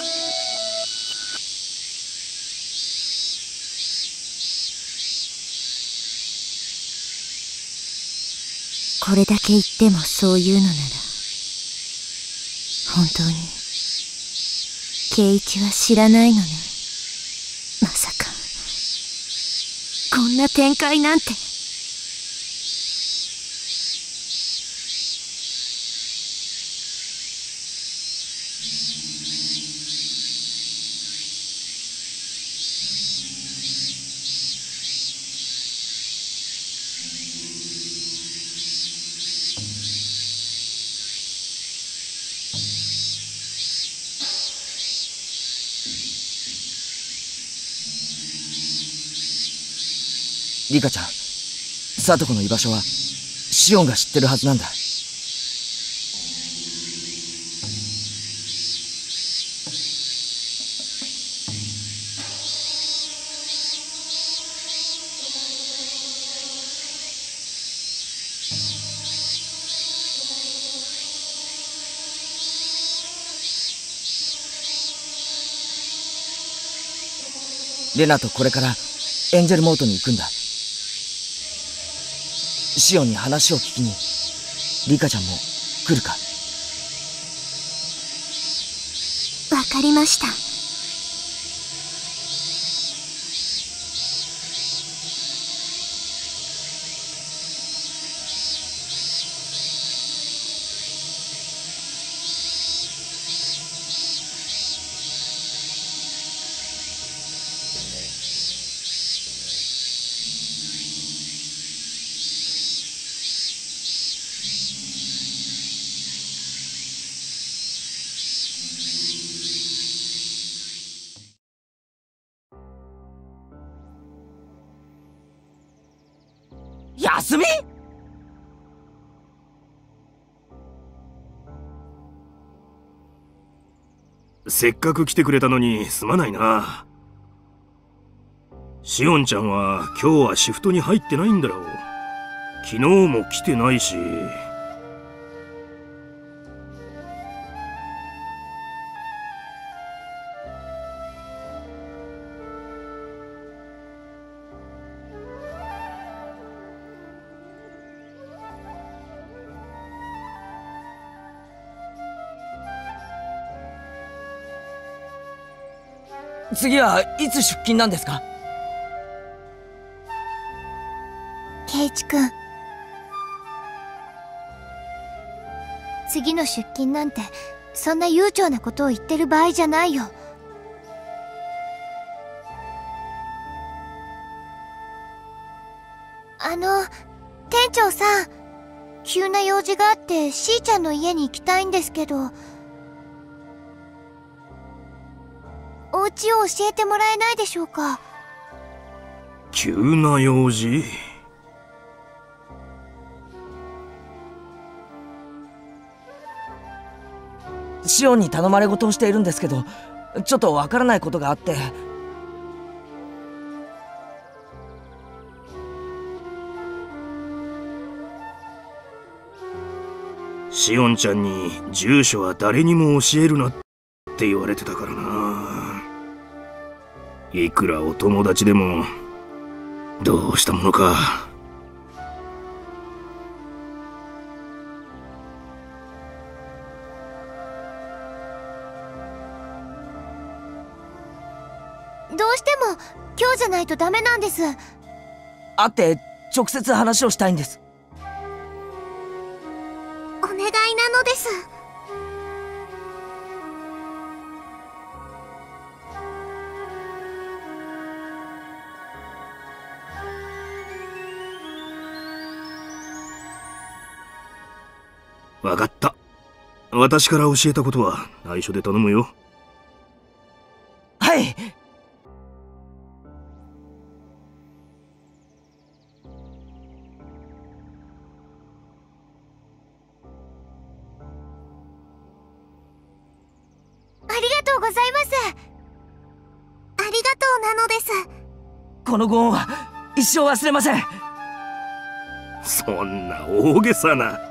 これだけ言ってもそういうのなら本当に圭一は知らないのね。まさかこんな展開なんて。 リカちゃん、里子の居場所はシオンが知ってるはずなんだ。レナとこれからエンジェルモートに行くんだ。シオンに話を聞きにリカちゃんも来るか。 わかりました。 休み？ せっかく来てくれたのにすまないな。シオンちゃんは今日はシフトに入ってないんだろう。昨日も来てないし。 次はいつ出勤なんですか？ 圭一くん、次の出勤なんてそんな悠長なことを言ってる場合じゃないよ。店長さん、急な用事があってしーちゃんの家に行きたいんですけど、お家を教えてもらえないでしょうか？ 急な用事？ シオンに頼まれ事をしているんですけど、ちょっとわからないことがあって。 シオンちゃんに住所は誰にも教えるなって言われてたからな。いくらお友達でもどうしたものか。 どうしても今日じゃないとダメなんです。 会って直接話をしたいんです。 お願いなのです。 わかった。私から教えたことは内緒で頼むよ。 はい。 ありがとうございます。ありがとうなのです。 このご恩は一生忘れません。 そんな大げさな。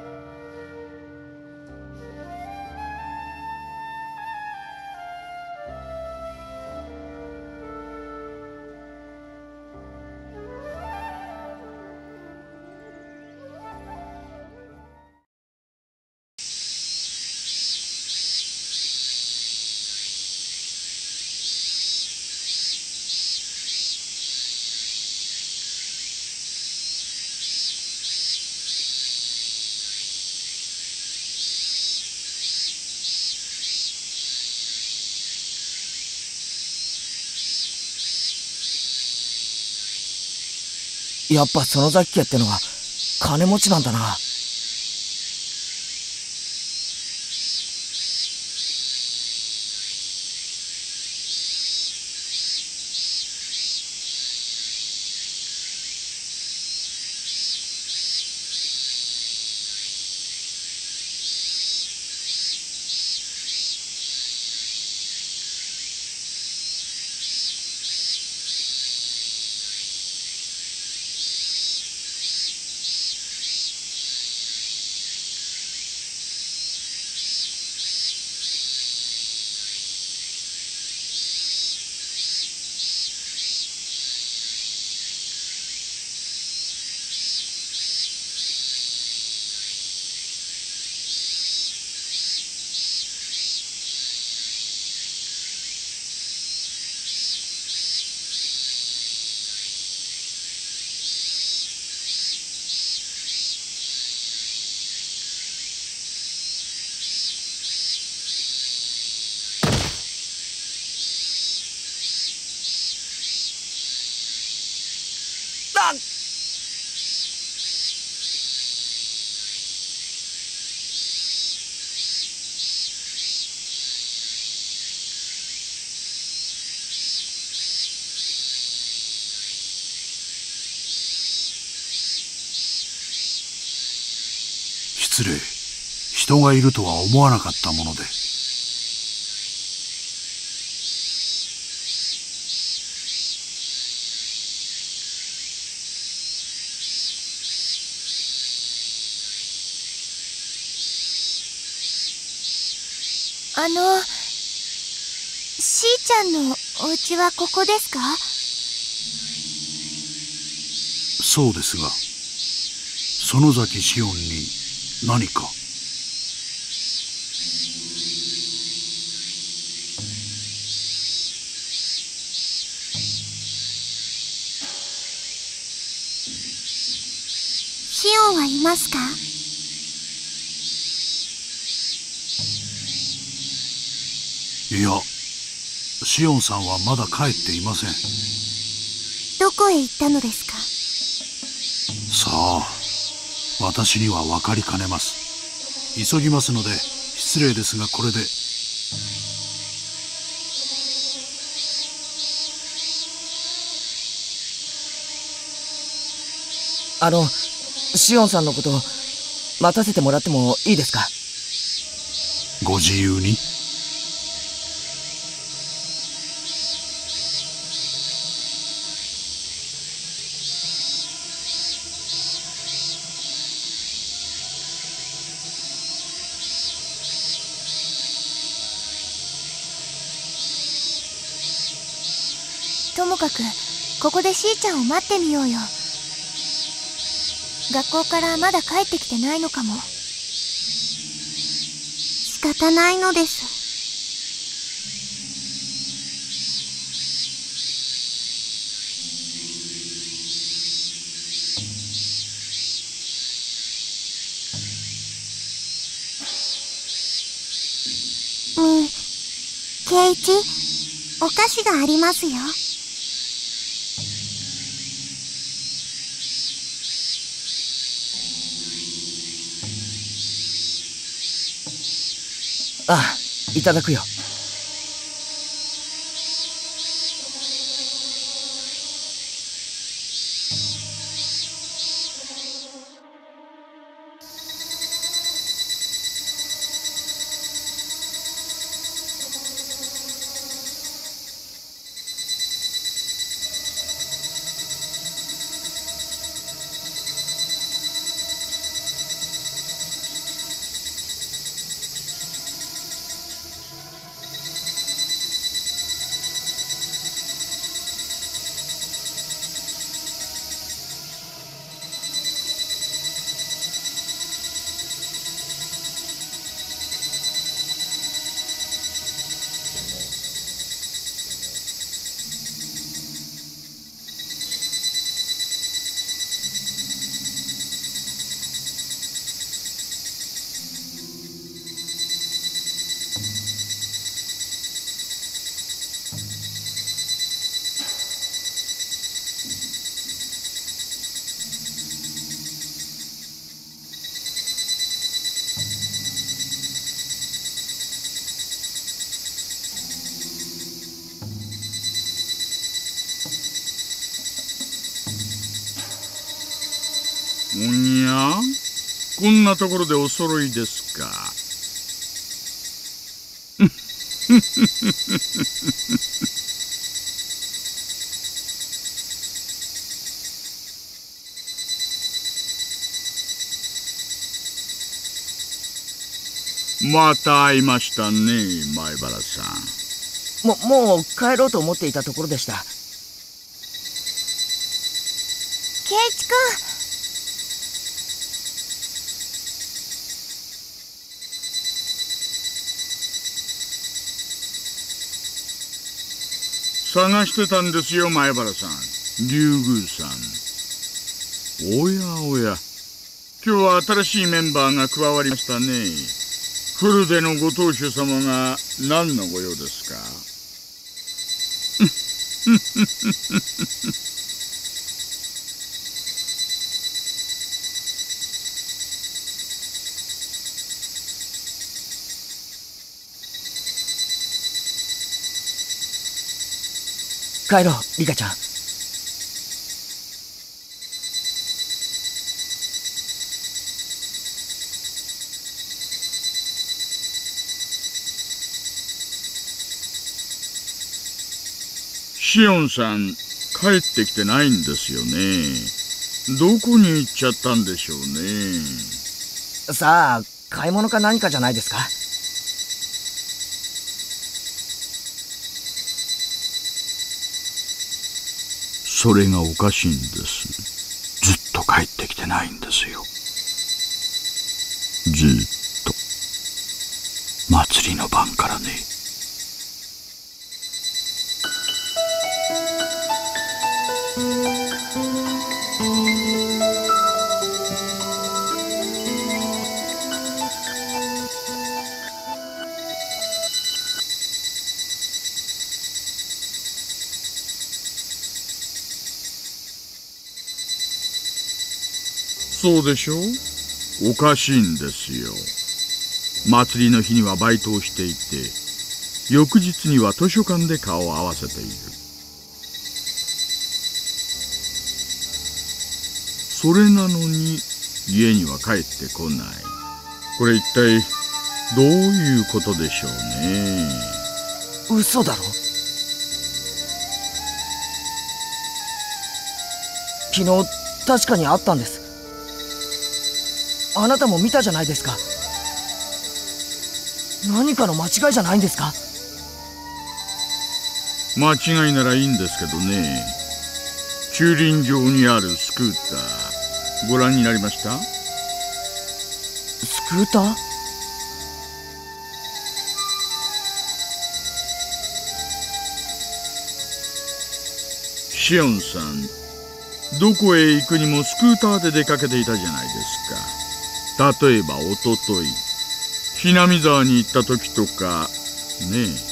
やっぱ園崎家ってのは金持ちなんだな。 失礼。人がいるとは思わなかったもので。 しーちゃんのお家はここですか？ そうですが、園崎シオンに何か？ シオンはいますか？ いや、シオンさんはまだ帰っていません。 どこへ行ったのですか？ さあ、私には分かりかねます。急ぎますので失礼ですが、これで。 シオンさんのこと待たせてもらってもいいですか？ ご自由に。 ともかくここでしーちゃんを待ってみようよ。学校からまだ帰ってきてないのかも。仕方ないのです。圭一、お菓子がありますよ。 ああ、いただくよ。 おにゃ、こんなところでお揃いですか。また会いましたね、前原さん。 もう帰ろうと思っていたところでした。 圭一くん。 探してたんですよ、前原さん。竜宮さん。おやおや、今日は新しいメンバーが加わりましたね。フルデのご当主様が何のご用ですか？ 帰ろう、リカちゃん。 シオンさん、帰ってきてないんですよね。どこに行っちゃったんでしょうね。 さあ、買い物か何かじゃないですか。 それがおかしいんです。ずっと帰ってきてないんですよ。ずっと。祭りの晩からね。 そうでしょう。おかしいんですよ。祭りの日にはバイトをしていて、翌日には図書館で顔を合わせている。それなのに家には帰ってこない。これ一体どういうことでしょうね。 嘘だろ。昨日確かに会ったんです。あなたも見たじゃないですか。何かの間違いじゃないんですか？ 間違いならいいんですけどね。駐輪場にあるスクーターご覧になりました？ スクーター？ シオンさん、どこへ行くにもスクーターで出かけていたじゃないですか。例えばおとといひなみ沢に行った時とかねえ。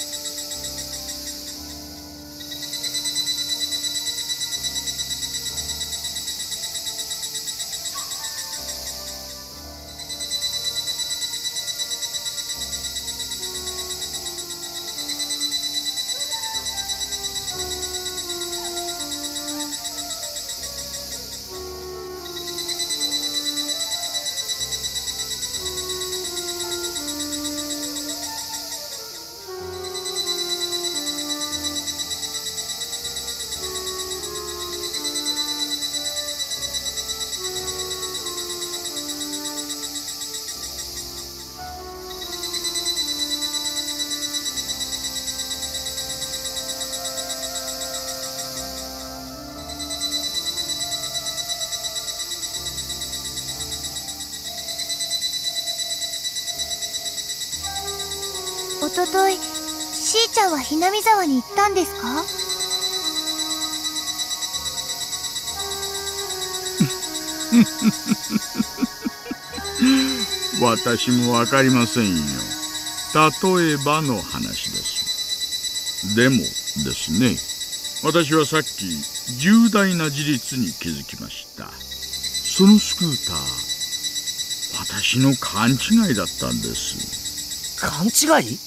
おととい、しーちゃんはひなみ沢に行ったんですか？ 私もわかりませんよ。例えばの話です。でもですね、私はさっき重大な事実に気づきました。そのスクーター、私の勘違いだったんです。 勘違い？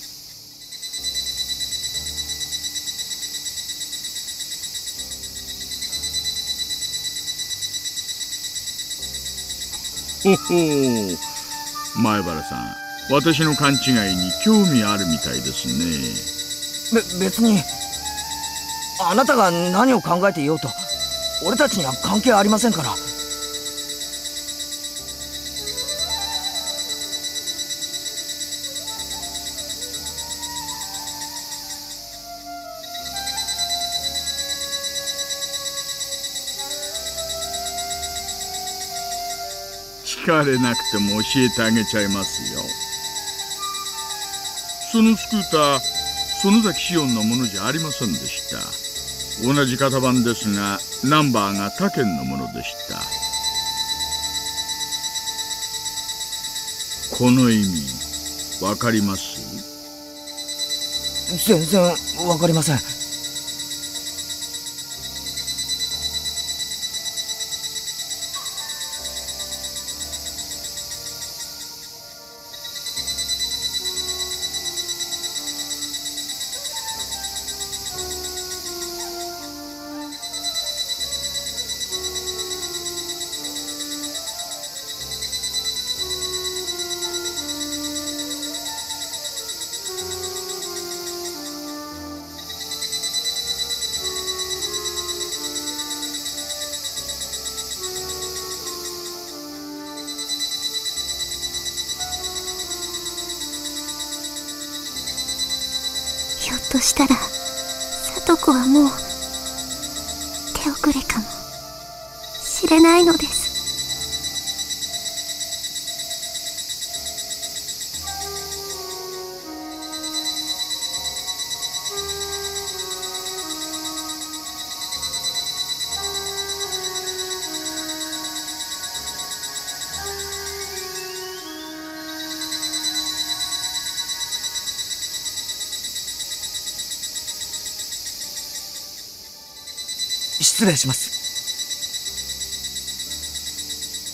ほほう、前原さん、私の勘違いに興味あるみたいですね。 別にあなたが何を考えていようと俺たちには関係ありませんから。 聞かれなくても教えてあげちゃいますよ。そのスクーター、園崎シオンのものじゃありませんでした。同じ型番ですがナンバーが他県のものでした。この意味わかります？ 全然わかりません。 ひょっとしたら、聡子はもう、手遅れかもしれないのです。 失礼します。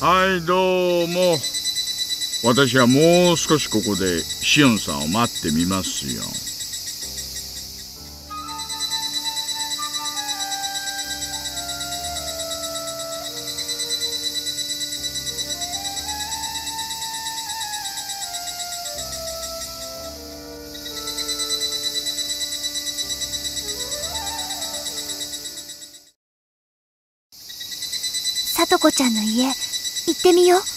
はいどうも。私はもう少しここでシオンさんを待ってみますよ。 さとこちゃんの家、行ってみよう。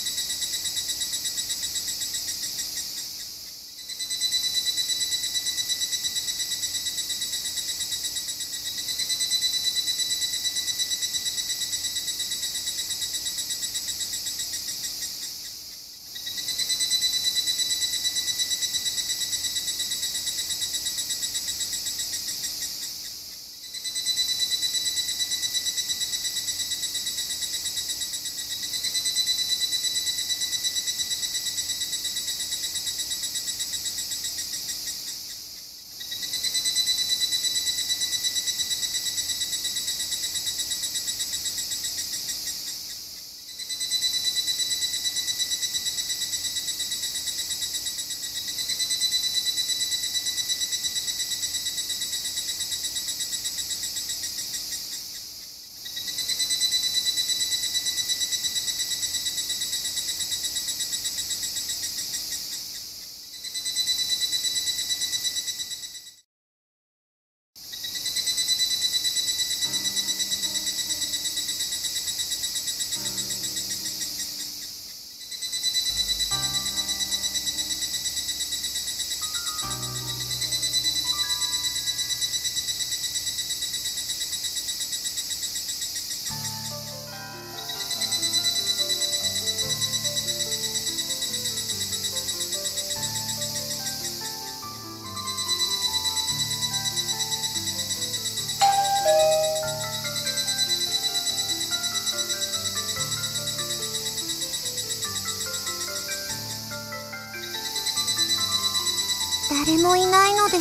誰もいないのです。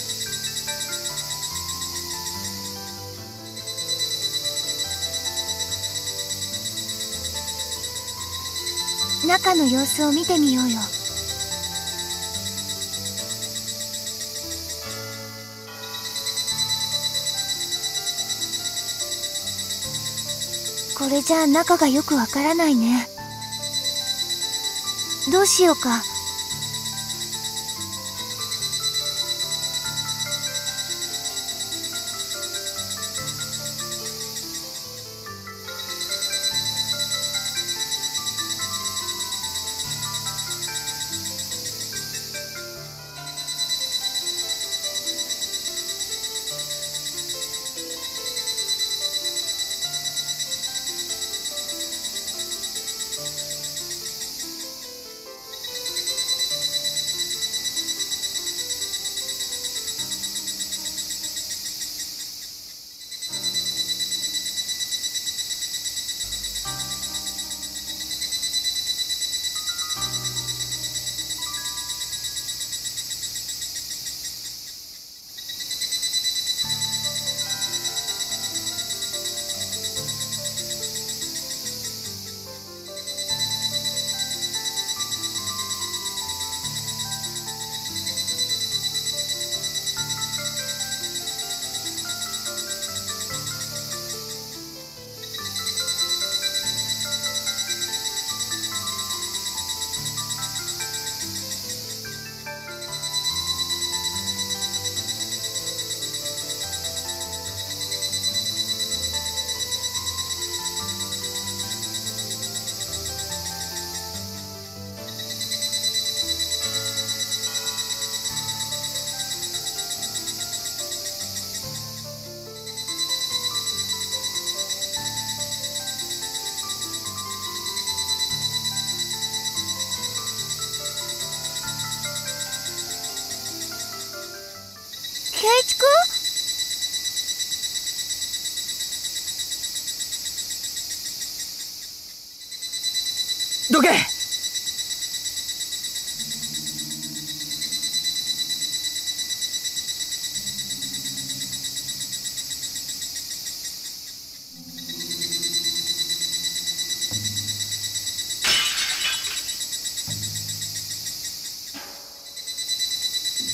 中の様子を見てみようよ。これじゃあ中がよくわからないね。どうしようか。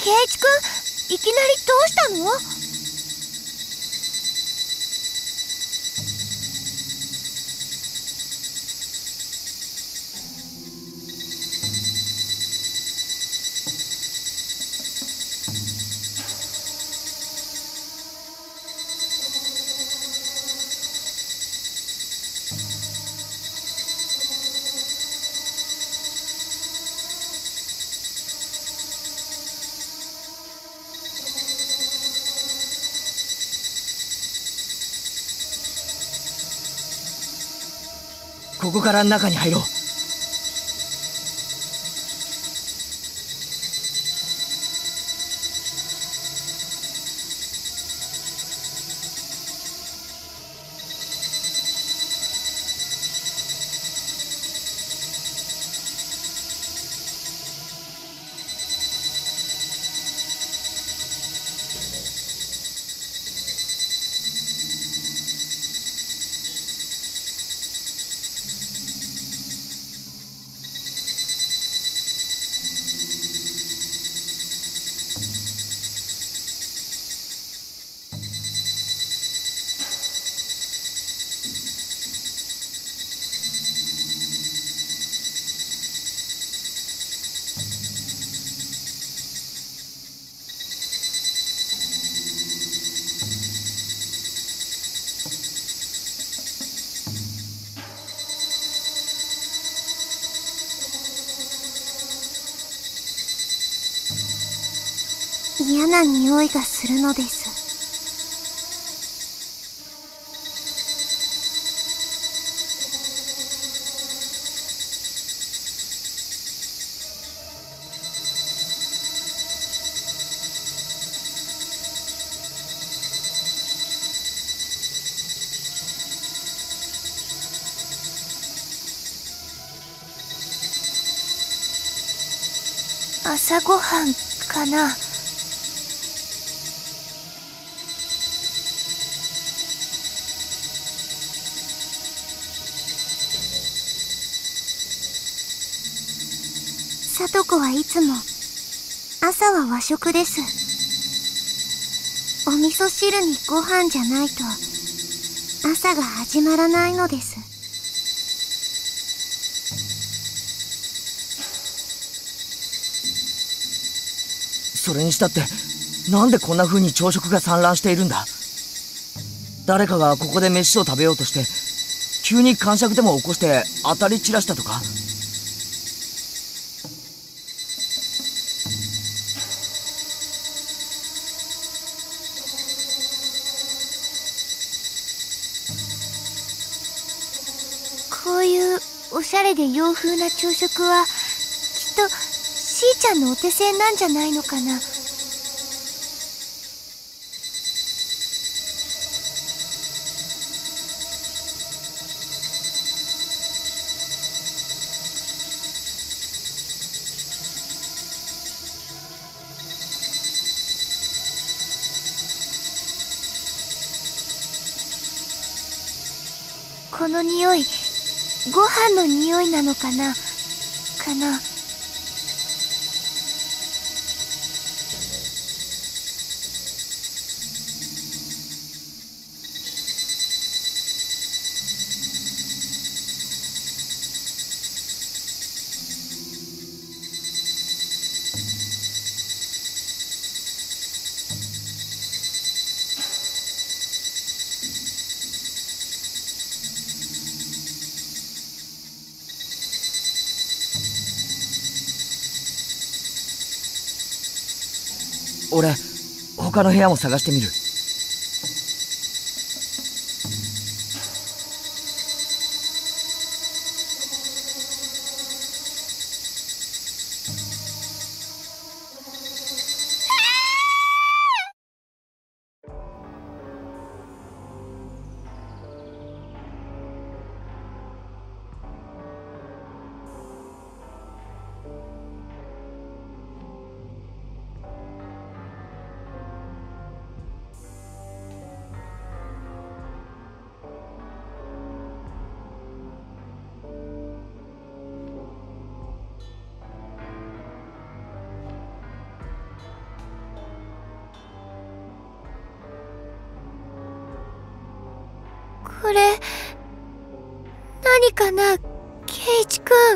圭一くん、いきなりどうしたの？ ここから中に入ろう。 嫌な匂いがするのです。朝ごはんかな。さとこはいつも朝は和食です。お味噌汁にご飯じゃないと朝が始まらないのです。 それにしたって、なんでこんな風に朝食が散乱しているんだ？誰かがここで飯を食べようとして急に癇癪でも起こして当たり散らしたとか？ こういうおしゃれで洋風な朝食はきっとしーちゃんのお手製なんじゃないのかな。この匂い、ご飯の匂いなのかな俺、他の部屋も探してみる。 これ、何かな、圭一くん。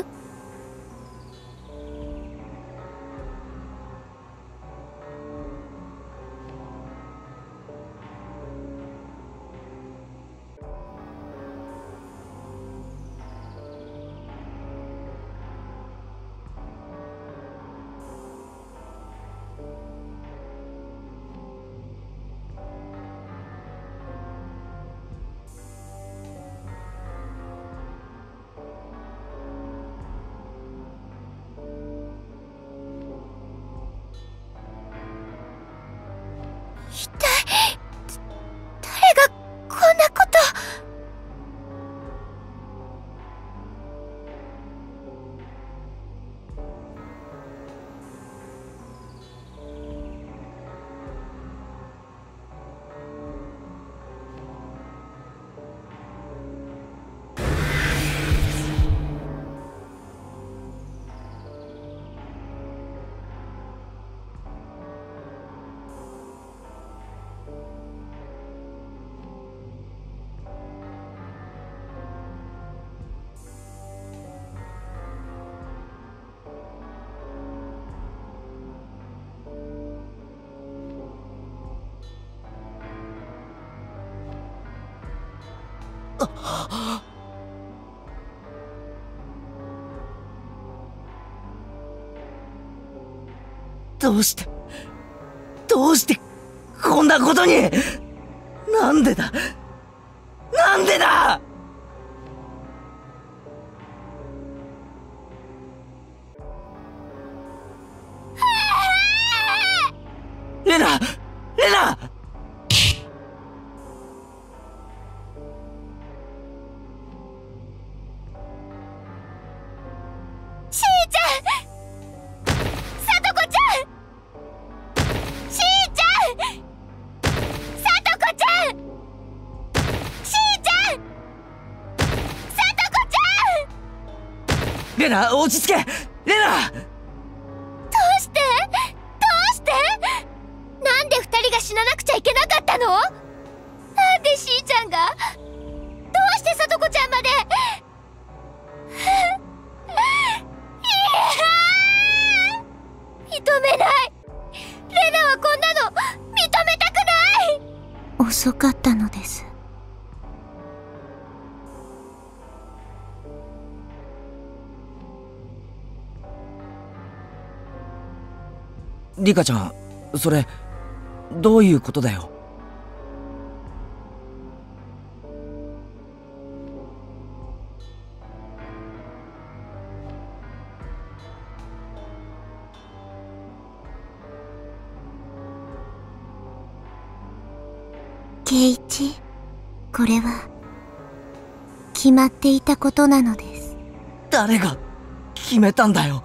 一体、誰がこんなこと。 どうしてこんなことに。なんでだレナしーちゃん、さとこちゃん、しーちゃん、さとこちゃん、しーちゃん、さとこちゃん。 レナ、落ち着け。レナ、 どうしてなんで二人が死ななくちゃいけなかったの？なんでしーちゃんが、どうしてさとこちゃんまで。認めない。レナはこんなの認めたくない。遅かったのです。 リカちゃん、それどういうことだよ。 圭一、これは決まっていたことなのです。 誰が決めたんだよ。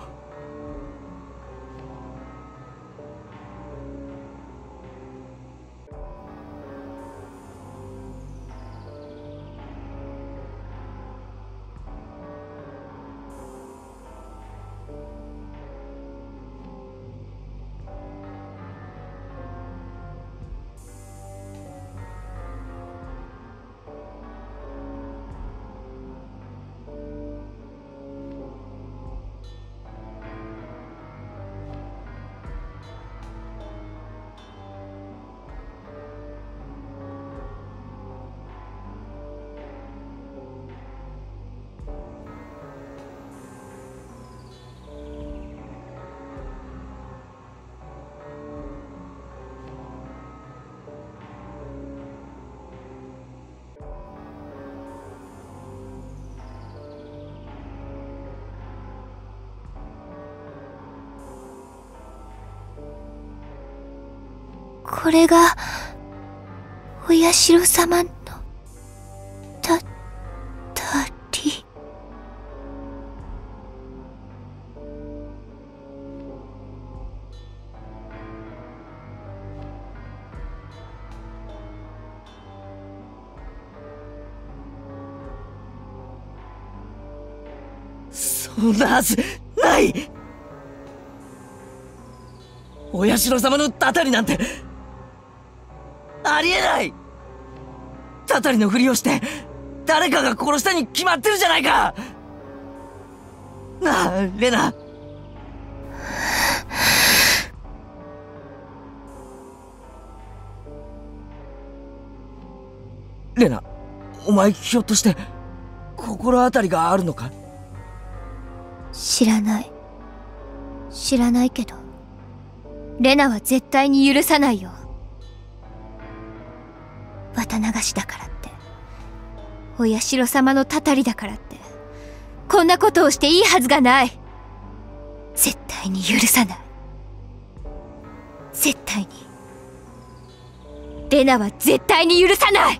これがお社様のたり。 そんなはずない。お社様のたたりなんてありえない。たたりのふりをして誰かが殺したに決まってるじゃないか。なあ、レナ。レナ、お前ひょっとして心当たりがあるのか？ 知らないけど、レナは絶対に許さないよ。綿流しだからって、お社様のたたりだからって、こんなことをしていいはずがない。絶対に許さない。絶対に。レナは絶対に許さない。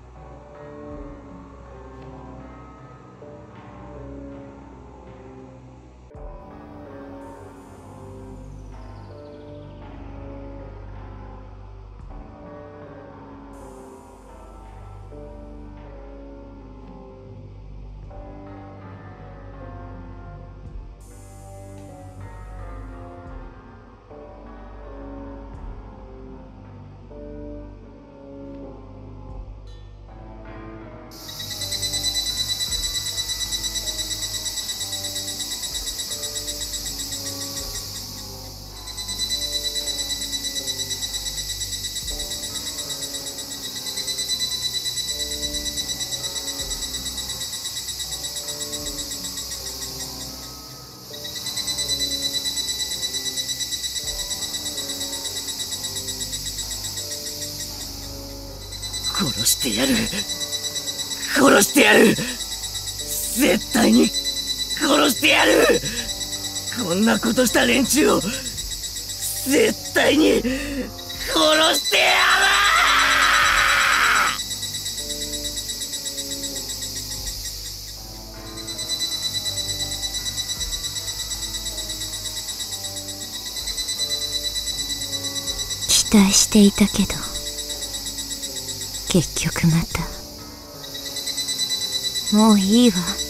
殺してやる。殺してやる。絶対に殺してやる。こんなことした連中を絶対に殺してやる。 期待していたけど、結局また。もういいわ。